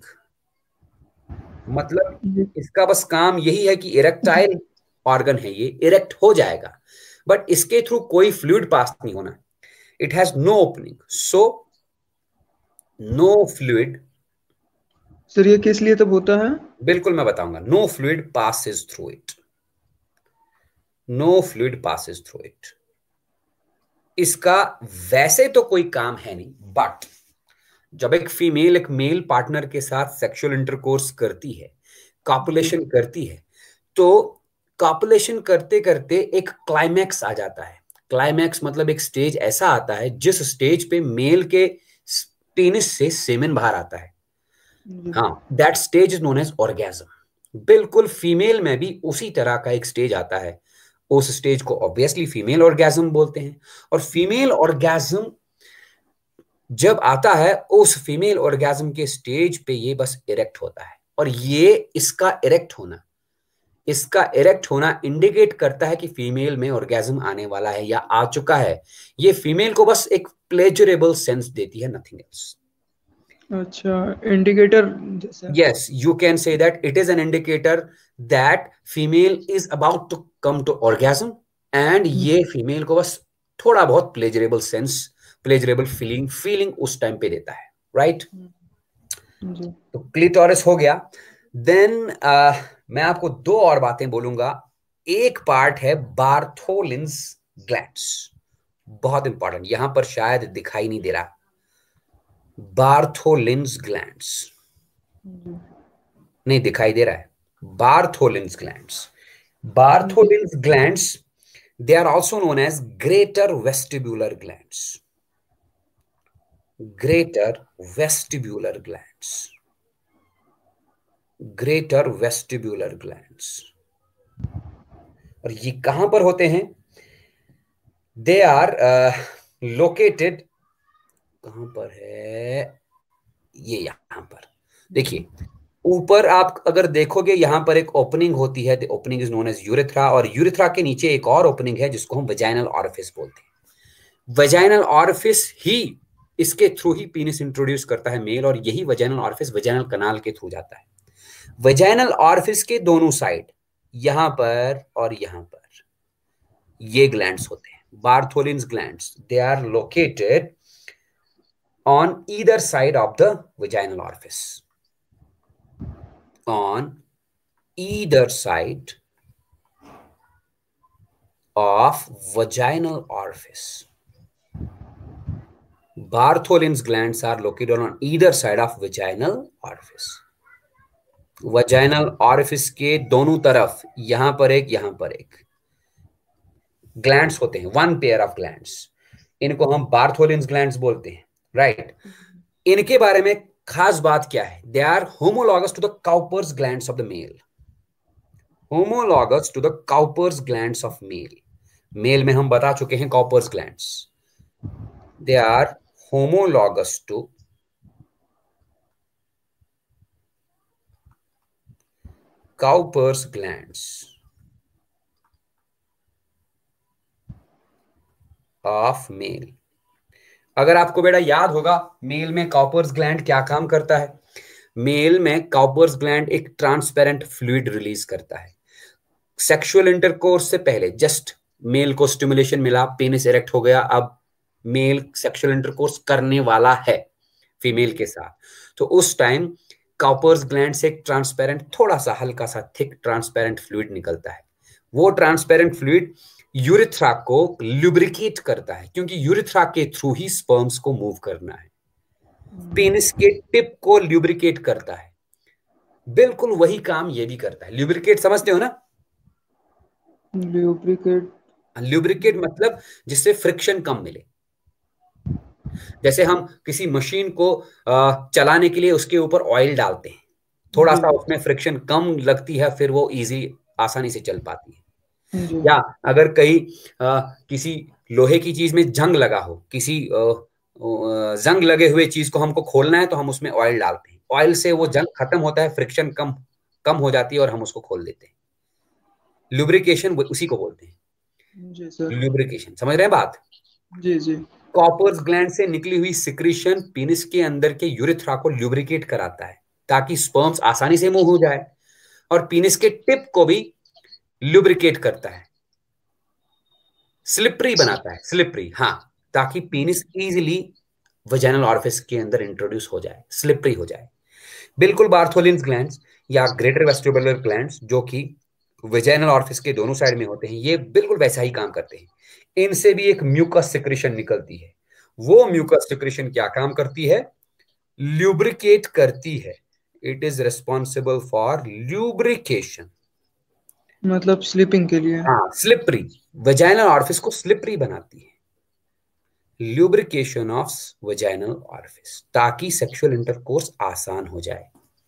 मतलब इसका बस काम यही है कि इरेक्टाइल ऑर्गन है, ये इरेक्ट हो जाएगा, बट इसके थ्रू कोई फ्लूइड पास नहीं होना। It has no opening, so no fluid. Sir ये किस लिए तब होता है? बिल्कुल मैं बताऊंगा। No fluid passes through it, no fluid passes through it. इसका वैसे तो कोई काम है नहीं, बट जब एक फीमेल एक मेल पार्टनर के साथ सेक्सुअल इंटरकोर्स करती है, कॉपुलेशन करती है, तो कॉपुलेशन करते करते एक क्लाइमैक्स आ जाता है। क्लाइमैक्स मतलब एक स्टेज ऐसा आता है जिस स्टेज पे मेल के पेनिस से सेमेन बाहर आता है। हाँ, that stage is known as orgasm. बिल्कुल फीमेल में भी उसी तरह का एक स्टेज आता है। उस स्टेज को ऑब्वियसली फीमेल ऑर्गेज्म बोलते हैं। और फीमेल ऑर्गेज्म जब आता है, उस फीमेल ऑर्गेज्म के स्टेज पे ये बस इरेक्ट होता है। और ये इसका इरेक्ट होना इसका इरेक्ट होना इंडिकेट करता है कि फीमेल में ऑर्गेज्म आने वाला है या आ चुका है। ये फीमेल को बस एक प्लेजरेबल सेंस देती है, नथिंग एल्स। अच्छा, इंडिकेटर जैसा। Yes, you can say that it is an indicator that female is about to come to orgasm, and ये फीमेल को बस थोड़ा बहुत pleasurable sense, pleasurable feeling feeling उस टाइम पे देता है, राइट? तो क्लिटोरिस हो गया। देन uh, मैं आपको दो और बातें बोलूंगा। एक पार्ट है बार्थोलिन्स ग्लैंड्स, बहुत इंपॉर्टेंट, यहां पर शायद दिखाई नहीं दे रहा। बार्थोलिन्स ग्लैंड्स नहीं दिखाई दे रहा है। Bartholin's glands Bartholin's glands they are also known as greater vestibular glands. Greater vestibular glands greater vestibular glands और ये कहां पर होते हैं? दे आर लोकेटेड, कहां पर है ये? यहां पर देखिए, ऊपर आप अगर देखोगे यहां पर एक ओपनिंग होती है, the opening is known as urethra, और यूरेथ्रा के नीचे एक और ओपनिंग है जिसको हम वजाइनल ऑरिफिस बोलते हैं। वजाइनल ऑरिफिस ही इसके थ्रू ही पीनिस इंट्रोड्यूस करता है मेल, और यही वजाइनल ऑरिफिस वजाइनल कनाल के थ्रू जाता है। वजाइनल ऑरिफिस के दोनों साइड, यहां पर और यहां पर, ये ग्लैंड्स होते हैं, Bartholin's glands. They are located on either side of the vaginal orifice, on either side of vaginal orifice. Bartholin's glands are located on either side of vaginal orifice. Vaginal orifice के दोनों तरफ, यहां पर एक, यहां पर एक ग्लैंड्स होते हैं, वन पेयर ऑफ ग्लैंड्स। इनको हम बार्थोलिन्स ग्लैंड्स बोलते हैं, राइट। इनके बारे में खास बात क्या है? They are homologous to the Cowper's glands of the male. Homologous to the Cowper's glands of male. Male में हम बता चुके हैं Cowper's glands. They are homologous to Cowper's glands of male. अगर आपको बेटा याद होगा, मेल में काउपर्स ग्लैंड क्या काम करता है? मेल में काउपर्स ग्लैंड एक ट्रांसपेरेंट फ्लूइड रिलीज करता है। सेक्सुअल इंटरकोर्स से पहले जस्ट मेल को स्टिमुलेशन मिला, पेनिस इरेक्ट हो गया, अब मेल सेक्सुअल इंटरकोर्स करने वाला है फीमेल के साथ, तो उस टाइम काउपर्स ग्लैंड से एक ट्रांसपेरेंट, थोड़ा सा हल्का सा थिक ट्रांसपेरेंट फ्लूइड निकलता है। वो ट्रांसपेरेंट फ्लूइड यूरिथ्रा को लुब्रिकेट करता है, क्योंकि यूरिथ्रा के थ्रू ही स्पर्म्स को मूव करना है। पेनिस के टिप को लुब्रिकेट करता है। बिल्कुल वही काम ये भी करता है। लुब्रिकेट समझते हो ना? ल्यूब्रिकेट, लुब्रिकेट मतलब जिससे फ्रिक्शन कम मिले। जैसे हम किसी मशीन को चलाने के लिए उसके ऊपर ऑयल डालते हैं, थोड़ा सा उसमें फ्रिक्शन कम लगती है, फिर वो इजी आसानी से चल पाती है। या अगर कहीं किसी लोहे की चीज में जंग लगा हो, किसी आ, जंग लगे हुए चीज को हमको खोलना है, तो हम उसमें ऑयल डालते हैं। ऑयल से वो जंग खत्म होता है, फ्रिक्शन कम कम हो जाती है और हम उसको खोल देते हैं। लुब्रिकेशन उसी को बोलते हैं। जी सर। लुब्रिकेशन, समझ रहे हैं बात? जी जी। कॉपर्स ग्लैंड से निकली हुई सिक्रीशन पेनिस के अंदर के यूरिथ्रा को लुब्रिकेट कराता है, ताकि स्पर्म्स आसानी से मूव हो जाए, और पेनिस के टिप को भी लुब्रिकेट करता है, स्लिपरी बनाता है, स्लिपरी, हाँ, ताकि पेनिस इजीली वजाइनल ऑरिफिस के अंदर इंट्रोड्यूस हो जाए, स्लिपरी हो जाए। बिल्कुल बार्थोलिन्स ग्लैंड्स या ग्रेटर वेस्टिबुलर ग्लैंड्स, जो कि वजाइनल ऑरिफिस के दोनों साइड में होते हैं, ये बिल्कुल वैसा ही काम करते हैं। इनसे भी एक म्यूकस सिक्रीशन निकलती है। वो म्यूकस सिक्रीशन क्या काम करती है? ल्यूब्रिकेट करती है। It is responsible for lubrication, मतलब स्लीपिंग के लिए। हाँ, स्लिपरी, वजाइनल ऑरिफिस को स्लिपरी बनाती है। ल्यूब्रिकेशन ऑफ वजाइनल ऑरिफिस, ताकि सेक्सुअल इंटरकोर्स आसान हो जाए।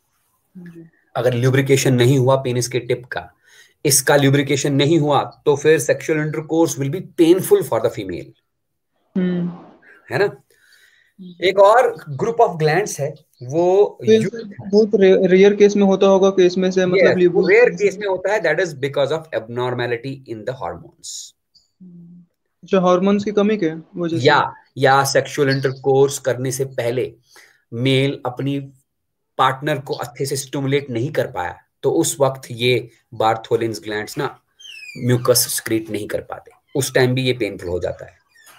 अगर ल्यूब्रिकेशन नहीं हुआ पेनिस के टिप का, इसका ल्यूब्रिकेशन नहीं हुआ, तो फिर sexual intercourse will be painful for the female, है ना? एक और ग्रुप ऑफ ग्लैंड्स है, वो बहुत रेयर केस में होता होगा कि इसमें से मतलब yes, वो रेयर केस में होता है। That is because of abnormality in the hormones, जो हार्मोन्स की कमी के वजह से, या या सेक्सुअल इंटरकोर्स करने से पहले मेल अपनी पार्टनर को अच्छे से स्टिमुलेट नहीं कर पाया, तो उस वक्त ये बार्थोलिन्स ग्लैंड्स ना म्यूकस स्क्रीट नहीं कर पाते, उस टाइम भी ये पेनफुल हो जाता है।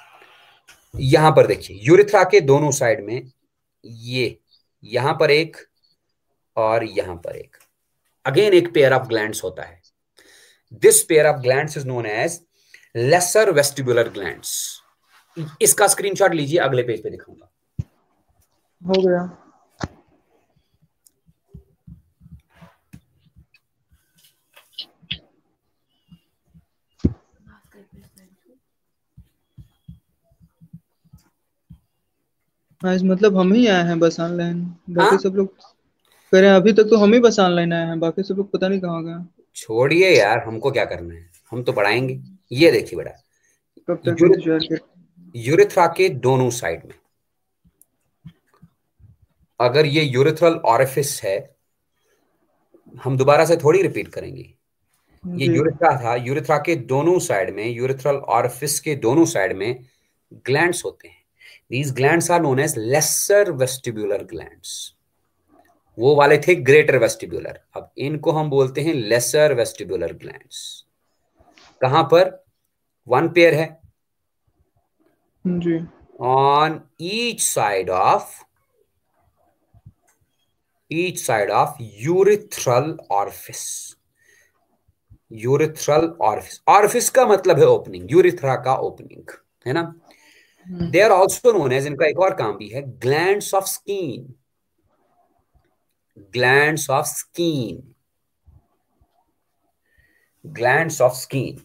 यहां पर देखिए, यूरिथ्रा के दोनों साइड में, ये यहां पर एक और यहां पर एक, अगेन एक पेयर ऑफ ग्लैंड्स होता है। This pair of glands is known as lesser vestibular glands. इसका स्क्रीनशॉट लीजिए, अगले पेज पे दिखाऊंगा। हो गया। आज मतलब हम ही आए हैं बस ऑनलाइन, बाकी हाँ? सब लोग कह रहे हैं अभी तक तो हम ही बस ऑनलाइन आए हैं, बाकी सब लोग पता नहीं कहाँ गए। छोड़िए यार, हमको क्या करना है, हम तो पढ़ाएंगे। ये देखिए बेटा, कब तक यूरिथ, यूरिथ्रा के दोनों साइड में, अगर ये यूरिथ्रल ऑरिफिस है, हम दोबारा से थोड़ी रिपीट करेंगे, ये यूरिथ्रा था, यूरिथ्रा के दोनों साइड में, यूरिथ्रल ऑरिफिस के दोनों साइड में ग्लैंड्स होते हैं। These glands are known as lesser vestibular glands. वो वाले थे ग्रेटर वेस्टिबुलर, अब इनको हम बोलते हैं लेसर वेस्टिबुलर ग्लैंड्स। कहां पर? वन पेयर है जी, on each side of each side of urethral orifice. Urethral orifice, orifice का मतलब है ओपनिंग, यूरिथ्रा का ओपनिंग, है ना? They are also known as, इनका एक और काम भी है, glands of skin. Glands of skin, glands of skin.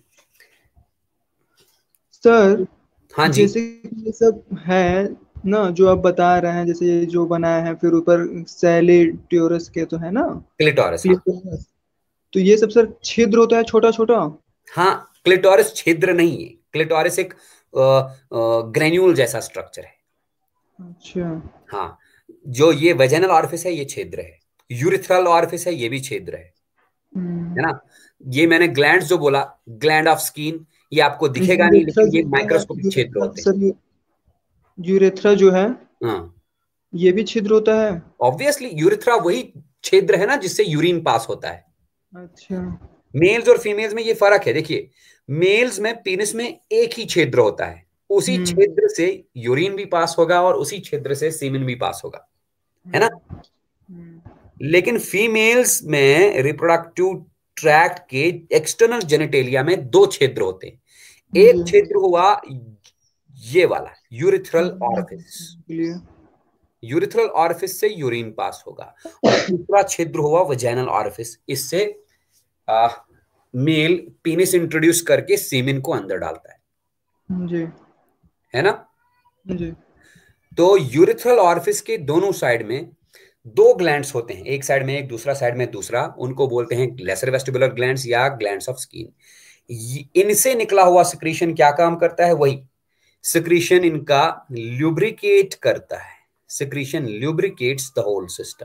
Sir हाँ जी, जैसे कि ये सब है ना जो आप बता रहे हैं, जैसे ये जो बनाया है, फिर ऊपर सैलिट्योरस के तो है ना, क्लिटोरिस। हाँ क्लिटोरस, तो ये सब सर छिद्र होता है छोटा छोटा? हाँ, क्लिटोरिस छिद्र नहीं है, क्लिटोरिस एक ग्रेन्यूल जैसा स्ट्रक्चर है। अच्छा। हाँ, जो ये वेजाइनल ऑरिफिस है ये छिद्र है, यूरिथ्रल ऑरिफिस है ये भी छिद्र है, हम्म। है ना। ये मैंने ग्लैंड्स जो बोला, ग्लैंड ऑफ स्किन, ये आपको दिखेगा नहीं, यूरेथ्रा लेकिन ये जो है, माइक्रोस्कोपिक छिद्र यूरेथ्रा होते हैं। सर, यूरेथ्रा जो है हाँ, ये भी छिद्र होता है? ऑब्वियसली यूरिथ्रा वही छिद्र है ना जिससे यूरिन पास होता है। अच्छा। मेल्स और फीमेल्स में ये फर्क है, देखिए, मेल्स में पेनिस में एक ही छिद्र होता है, उसी हम्म। छिद्र से यूरिन भी पास होगा और उसी छिद्र से सीमेन भी पास होगा, है ना। हम्म। लेकिन फीमेल्स में रिप्रोडक्टिव ट्रैक्ट के एक्सटर्नल जेनेटेलिया में दो छिद्र होते हैं। एक जी। छिद्र हुआ ये वाला यूरिथ्रल ऑरिफिस, लिए यूरिथ्रल ऑरिफिस से यूरिन पास होगा, और दूसरा छिद्र हुआ वजाइनल ऑरिफिस, इससे आ, मेल पीनिस इंट्रोड्यूस करके सीमेन को अंदर डालता है जी। है ना। जी। तो यूरिथ्रल ऑरिफिस के दोनों साइड में दो ग्लैंड्स होते हैं, एक साइड में एक, दूसरा साइड में दूसरा, उनको बोलते हैं लेसर वेस्टिबुलर ग्लैंड्स या ग्लैंड्स ऑफ स्किन। इनसे निकला हुआ सिक्रीशन क्या काम करता है, वही सिक्रीशन इनका ल्यूब्रिकेट करता है, secretion lubricates the whole system.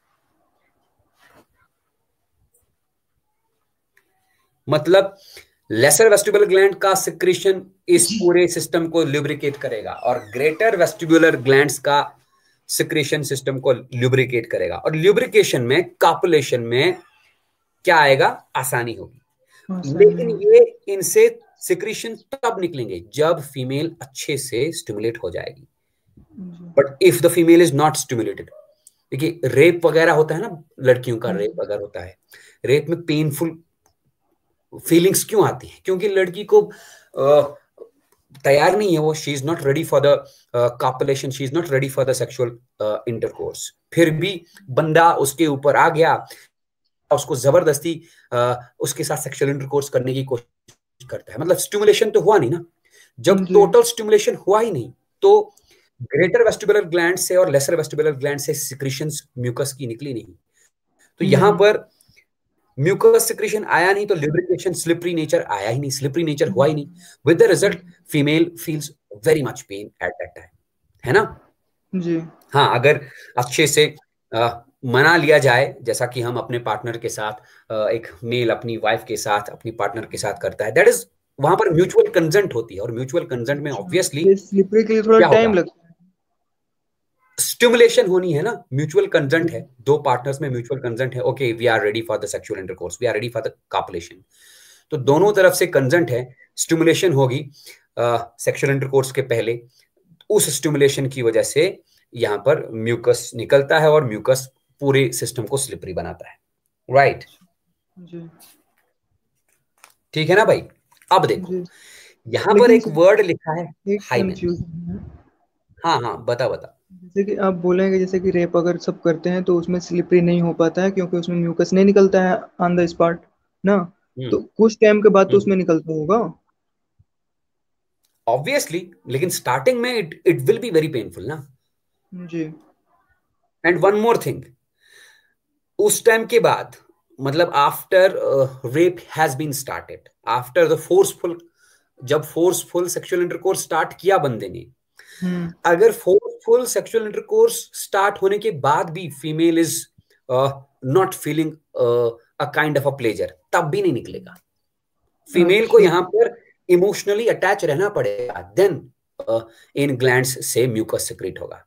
मतलब लेसर वेस्टिबुलर ग्लैंड का सिक्रीशन इस पूरे सिस्टम को ल्यूब्रिकेट करेगा, और ग्रेटर वेस्टिबुलर ग्लैंड्स का सिक्रीशन सिस्टम को ल्यूब्रिकेट करेगा, और ल्यूब्रिकेशन में कॉपुलेशन में क्या आएगा, आसानी होगी। लेकिन ये इनसे सिक्रीशन तब निकलेंगे जब फीमेल अच्छे से स्टिमुलेट हो जाएगी। But if the female is not stimulated, देखिए रेप वगैरह होता है ना, लड़कियों का रेप वगैरह होता है, रेप में पेनफुल फीलिंग्स क्यों आती है, क्योंकि लड़की को uh, तैयार नहीं है वो, she is not ready for the copulation, she is not ready for the sexual intercourse, फिर भी बंदा उसके ऊपर आ गया, उसको जबरदस्ती uh, उसके साथ सेक्सुअल इंटरकोर्स करने की कोशिश करता है। मतलब स्टिमुलेशन तो हुआ नहीं ना, जब टोटल स्टिमुलेशन हुआ ही नहीं तो ग्रेटर वेस्टिबुलर ग्लैंड से और लेसर वेस्टिबुलर ग्लैंड से सिक्रीशंस म्यूकस की निकली नहीं, तो यहां पर म्यूकस सिक्रीशन आया नहीं तो ल्यूब्रिकेशन स्लिपरी नेचर आया ही नहीं, स्लिपरी नेचर हुआ ही नहीं, with the result female feels very much pain at that time, है ना जी। हाँ, अगर अच्छे से आ, मना लिया जाए, जैसा कि हम अपने पार्टनर के साथ आ, एक मेल अपनी वाइफ के साथ अपनी पार्टनर के साथ करता है, दैट इज वहां पर म्यूचुअल कंसेंट होती है, और म्यूचुअल कंसेंट में ऑब्वियसली स्लिपरी के लिए थोड़ा टाइम लगता है, स्टिमुलेशन होनी है ना, म्यूचुअल कंसेंट है, दो पार्टनर्स में म्यूचुअल कंसेंट है, okay we are ready for the sexual intercourse, we are ready for the copulation, तो दोनों तरफ से कंसेंट है, स्टिमुलेशन होगी सेक्सुअल इंटरकोर्स के पहले, उस स्टिमुलेशन की वजह से यहां पर म्यूकस निकलता है, और म्यूकस पूरे सिस्टम को स्लिपरी बनाता है, राइट right? ठीक है ना भाई। अब देखो यहां पर एक वर्ड लिखा है हाइमेन, हाँ हाँ बता बता। जैसे कि आप बोलेंगे जैसे कि रेप अगर सब करते हैं तो उसमें स्लिपरी नहीं हो पाता है क्योंकि उसमें म्यूकस नहीं निकलता है ऑन द स्पॉट ना, तो कुछ टाइम के बाद तो उसमें निकलता होगा ऑब्वियसली, लेकिन स्टार्टिंग में it it will be very painful ना जी। एंड वन मोर थिंग, उस टाइम के बाद, मतलब after rape has been started, after the forceful, जब फोर्सफुल सेक्सुअल इंटरकोर्स स्टार्ट किया बंदे ने, अगर फोर्सफुल सेक्सुअल इंटरकोर्स स्टार्ट होने के बाद भी female is not feeling a kind of a pleasure, तब भी नहीं निकलेगा, फीमेल को यहां पर इमोशनली अटैच रहना पड़ेगा, देन इन ग्लैंड्स से म्यूकस सिक्रीट होगा।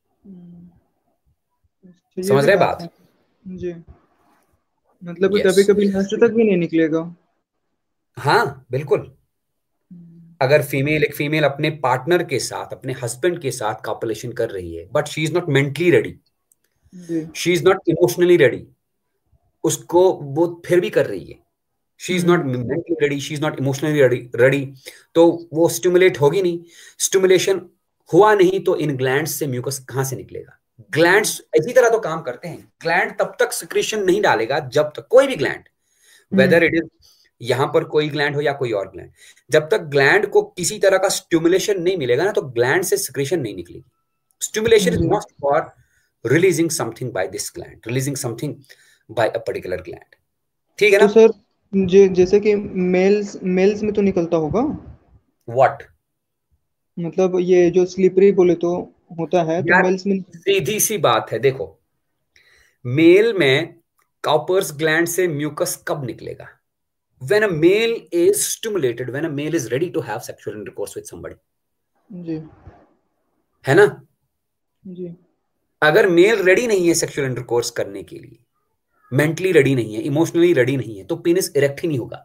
समझ रहे बात? जी। मतलब yes. कभी कभी लास्ट तक भी नहीं निकलेगा। हाँ बिल्कुल, अगर फीमेल एक फीमेल अपने पार्टनर के साथ, अपने हस्बैंड के साथ कॉपुलेशन कर रही है, but she is not mentally ready, she is not emotionally ready, उसको वो फिर भी कर रही है, she is not mentally ready, she is not emotionally ready ready तो वो स्टिमुलेट होगी नहीं, स्टिमुलेशन हुआ नहीं तो इन ग्लैंड्स से म्यूकस कहां से निकलेगा, ग्लैंड्स इसी तरह तो काम करते हैं। ग्लैंड तब तक सिक्रीशन नहीं डालेगा जब तक, कोई भी ग्लैंड, वेदर इट इज यहां पर कोई ग्लैंड हो या कोई और ग्लैंड, जब तक ग्लैंड को किसी तरह का स्टिमुलेशन नहीं मिलेगा ना, तो ग्लैंड से सिक्रीशन नहीं निकलेगी। Stimulation is not for releasing something by this gland, releasing something by a particular gland. ठीक है ना? तो सर जे, जैसे कि मेल्स मेल्स में तो निकलता होगा। व्हाट? मतलब ये जो स्लिपरी बोले तो होता है, तो यार मेल्स में। सीधी सी बात है, देखो मेल में काउपर्स ग्लैंड से म्यूकस कब निकलेगा? when a male is stimulated, when a male is ready to have sexual intercourse with somebody, जी है ना? जी अगर मेल रेडी नहीं है सेक्सुअल इंटरकोर्स करने के लिए, मेंटली रेडी नहीं है, इमोशनली रेडी नहीं है, तो पेनिस इरेक्ट ही नहीं होगा।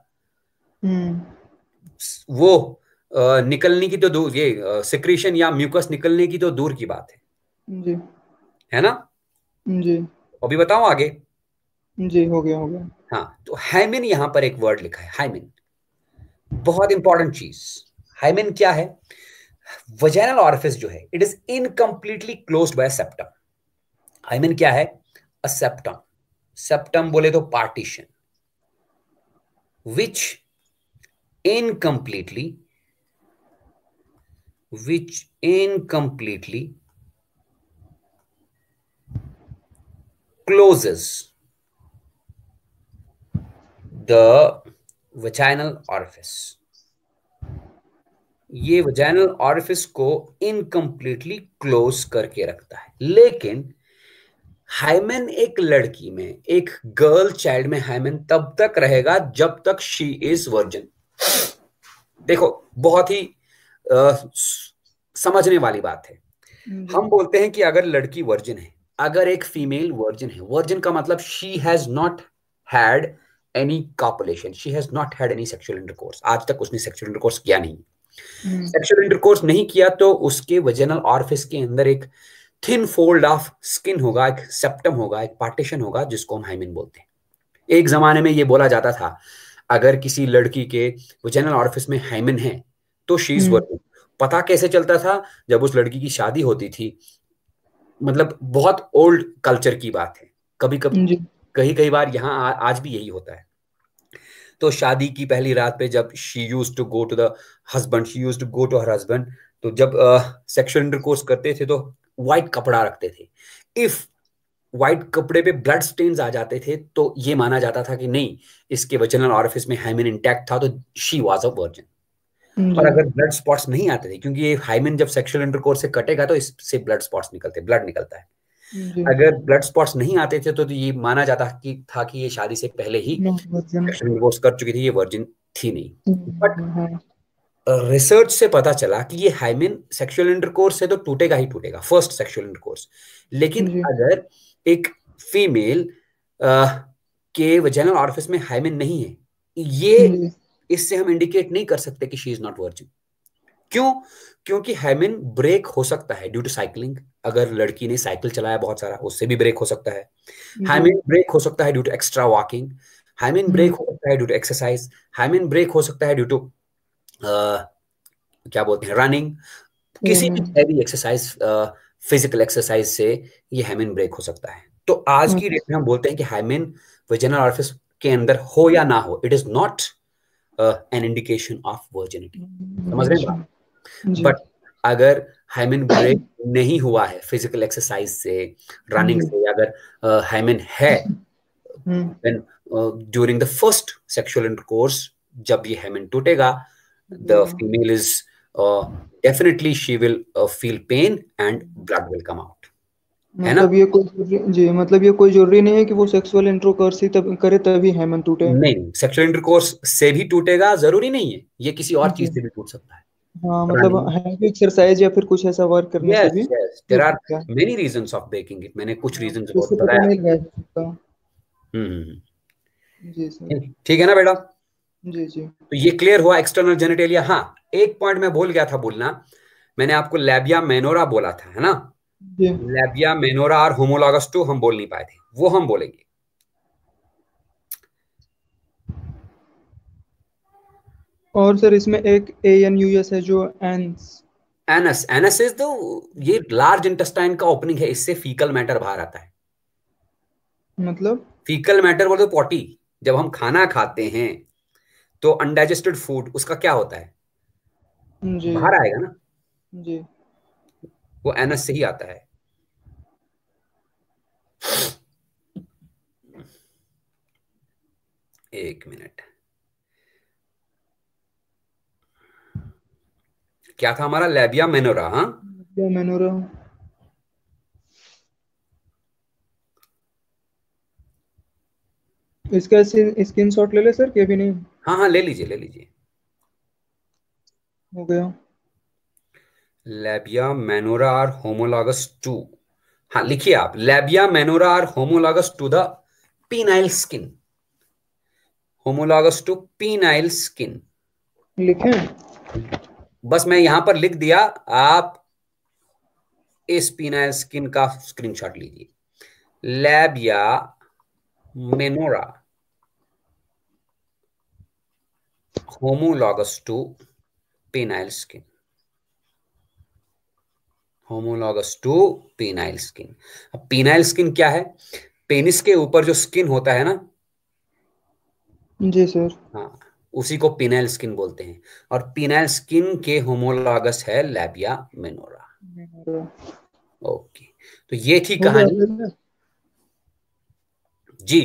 हम्म वो आ, निकलने की तो दूर, ये सिक्रीशन या म्यूकस निकलने की तो दूर की बात है, जी है ना? जी अभी बताऊं आगे? जी हो गया हो गया। हाँ, तो हाइमेन यहां पर एक वर्ड लिखा है, हाइमेन, बहुत इंपॉर्टेंट चीज। हाइमेन क्या है? वजाइनल ऑरिफिस जो है, it is incompletely closed by septum. Hymen क्या है? A septum. सेप्टम बोले तो partition, which incompletely which incompletely closes the vaginal orifice। ये वजाइनल ऑरिफिस को इनकम्प्लीटली क्लोज करके रखता है। लेकिन हाइमेन एक लड़की में, एक गर्ल चाइल्ड में हाइमेन तब तक रहेगा जब तक शी इज वर्जिन। देखो बहुत ही आ, समझने वाली बात है। हम बोलते हैं कि अगर लड़की वर्जिन है, अगर एक फीमेल वर्जिन है, वर्जिन का मतलब she has not had any copulation, she has not had any sexual intercourse, आज तक उसने सेक्सुअल इंटरकोर्स किया नहीं। सेक्सुअल इंटरकोर्स नहीं किया तो उसके वजाइनल ऑरिफिस के अंदर एक थिन फोल्ड ऑफ स्किन होगा, एक सेप्टम होगा, एक पार्टीशन होगा, जिसको हम हाइमेन बोलते हैं। एक जमाने में ये बोला जाता था अगर किसी लड़की के वजाइनल ऑरिफिस में हाइमेन है तो शी इज वर्जिन। पता कैसे चलता था? जब उस लड़की की शादी होती थी, मतलब बहुत ओल्ड कल्चर की बात है, कभी कभी कई कई बार यहाँ आज भी यही होता है। तो शादी की पहली रात पे जब she used to go to the husband, she used to go to her husband, तो जब सेक्सुअल इंटरकोर्स करते थे तो व्हाइट कपड़ा रखते थे। इफ व्हाइट कपड़े पे ब्लड स्टेन्स आ जाते थे तो ये माना जाता था कि नहीं, इसके वजाइनल ऑरिफिस में हाइमेन इंटैक्ट था, तो शी वाज अ वर्जिन। और अगर ब्लड स्पॉट्स नहीं आते थे, क्योंकि ये हाइमेन जब सेक्सुअल इंटरकोर्स से कटेगा तो इससे ब्लड स्पॉट्स निकलते, ब्लड निकलता है। अगर ब्लड स्पॉट्स नहीं आते थे तो, तो ये माना जाता कि था कि ये शादी से पहले ही सेक्सुअल इंटरकोर्स कर चुकी थी, ये वर्जिन थी नहीं। बट रिसर्च से पता चला कि ये हाइमेन सेक्सुअल इंटरकोर्स से तो टूटेगा ही टूटेगा, फर्स्ट सेक्सुअल इंटरकोर्स। लेकिन अगर एक फीमेल के वजाइनल ऑरिफिस में हाइमेन नहीं है, ये इससे हम इंडिकेट नहीं कर सकते कि शी इज नॉट वर्जिन। क्यों? क्योंकि हाइमेन ब्रेक हो सकता है ड्यू टू साइकिलिंग। अगर लड़की ने साइकिल चलाया बहुत सारा, उससे भी ब्रेक हो सकता है। हाइमेन ब्रेक हो सकता है due to extra walking. Hymen break हो सकता है due to exercise. Hymen break हो सकता है ड्यू टू क्या बोलते हैं, रनिंग। किसी भी हैवी एक्सरसाइज, फिजिकल एक्सरसाइज से ये हाइमेन ब्रेक हो सकता है। तो आज की डेट में हम बोलते हैं कि हाइमेन वजाइनल ऑरिफिस के अंदर हो या ना हो, it is not an indication of virginity. समझ रहे हैं? बट अगर हाइमेन ब्रेक नहीं हुआ है फिजिकल एक्सरसाइज से, रनिंग से, अगर हाइमेन है during the first sexual intercourse, जब ये हाइमेन टूटेगा, the female is definitely she will feel pain and blood will come out. मतलब ये कोई जी मतलब ये कोई जरूरी नहीं है कि वो सेक्सुअल इंटरकोर्स ही तब करे तभी हाइमेन टूटे। नहीं, सेक्सुअल इंटरकोर्स से भी टूटेगा, जरूरी नहीं है, ये किसी और चीज से भी टूट सकता है। हाँ, मतलब हैवी एक्सरसाइज या फिर कुछ ऐसा वर्क करने से भी। yes, there are many reasons of breaking it। मैंने कुछ reasons बहुत बताया। नहीं लगा सकता। हम्म जी सर। ठीक है ना बेटा? जी जी। तो ये क्लियर हुआ एक्सटर्नल जेनिटेलिया। हाँ, एक पॉइंट मैं भूल गया था बोलना, मैंने आपको लैबिया मेनोरा बोला था, है ना? लैबिया मेनोरा और होमोलॉगस टू हम बोल नहीं पाए थे, वो हम बोलेंगे। और सर इसमें एक ए एन यू एस है जो एंस एनस, एनस इज द, ये लार्ज इंटेस्टाइन का ओपनिंग है, इससे फीकल मैटर बाहर आता है। मतलब फीकल मैटर बोलते पॉटी, जब हम खाना खाते हैं तो अनडाइजेस्टेड फूड उसका क्या होता है, जी बाहर आएगा ना, जी। वो एनस से ही आता है। एक मिनट, क्या था हमारा, लैबिया मेनोरा। हाँ, क्या मेनोरा। इसका स्क्रीन शॉट ले ले सर, के भी नहीं। हाँ हाँ ले लीजिए ले लीजिए। हो गया। Labia minora are homologous to, हाँ लिखिए आप, labia minora are homologous to the penile skin, homologous to penile skin. लिखें। बस मैं यहां पर लिख दिया, आप इस पीनाइल स्किन का स्क्रीनशॉट लीजिए। Labia minora homologous to penile skin, homologous to penile skin. अब पेनाइल स्किन क्या है, पेनिस के ऊपर जो स्किन होता है ना, जी सर। हाँ, उसी को पेनाइल स्किन बोलते हैं, और पेनाइल स्किन के होमोलॉगस है लैबिया मेनोरा। मेनोरा। ओके, तो ये थी हो गया कहानी। फिर। जी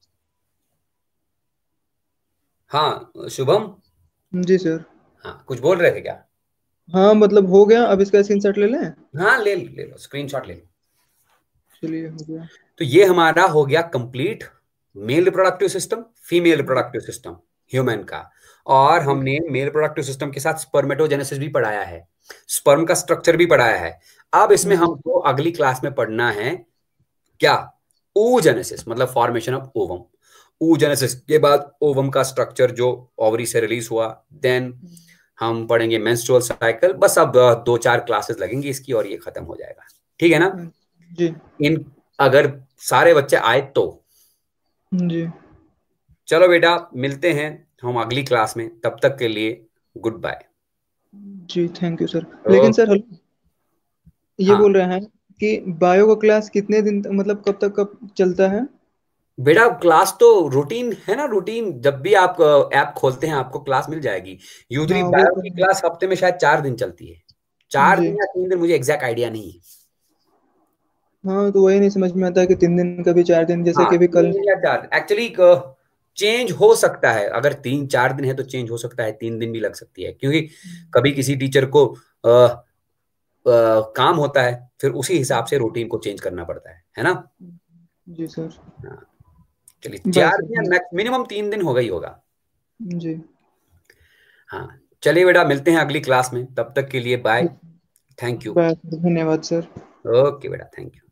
हाँ शुभम, जी सर। हाँ कुछ बोल रहे थे क्या? हाँ मतलब हो गया, अब इसका स्क्रीनशॉट ले लें। हाँ ले लो ले लो, स्क्रीनशॉट ले लो। चलिए हो गया। तो ये हमारा हो गया complete male reproductive system, female जी रिप्रोडक्टिव सिस्टम ह्यूमन का। और जी हमने मेल रिप्रोडक्टिव सिस्टम के साथ स्पर्मेटोजेनेसिस भी पढ़ाया है, स्पर्म का स्ट्रक्चर भी पढ़ाया है। अब इसमें जी हमको अगली क्लास में पढ़ना है क्या, oogenesis, मतलब फॉर्मेशन ऑफ ओवम। oogenesis के बाद ओवम का स्ट्रक्चर जो ओवरी से रिलीज हुआ, देन हम पढ़ेंगे मेंस्ट्रुअल साइकिल। बस अब दो चार क्लासेस लगेंगी इसकी और ये खत्म हो जाएगा, ठीक है ना? जी इन, अगर सारे बच्चे आए तो। जी चलो बेटा, मिलते हैं हम अगली क्लास में, तब तक के लिए गुड बाय। जी। Thank you sir. लेकिन सर हेलो, ये हाँ बोल रहे हैं कि बायो का क्लास कितने दिन तक, मतलब कब तक कब चलता है। बेटा, क्लास तो रूटीन है ना, रूटीन जब भी आप ऐप खोलते हैं आपको क्लास मिल जाएगी। यूजली हाँ वो बायो तो की है। क्लास हफ्ते में शायद चार दिन चलती है, चार जी दिन या तीन दिन, मुझे एग्जैक्ट आइडिया नहीं है। हाँ, तो वही नहीं समझ में आता कि तीन दिन कभी चार दिन, जैसे हाँ कि अभी तीन कल। दिन या चार, एक्चुअली चेंज हो सकता है, अगर तीन चार दिन है तो चेंज हो सकता है, तीन दिन भी लग सकती है, क्योंकि कभी किसी टीचर को आ, आ, काम होता है, फिर उसी हिसाब से रूटीन को चेंज करना पड़ता है है ना? जी सर। हाँ, चलिए बाय चार दिन सर। या मिनिमम तीन दिन होगा ही होगा। जी हाँ, चलिए बेटा, मिलते हैं अगली क्लास में, तब तक के लिए bye, thank you. Bye sir, धन्यवाद सर। ओके बेटा, थैंक यू।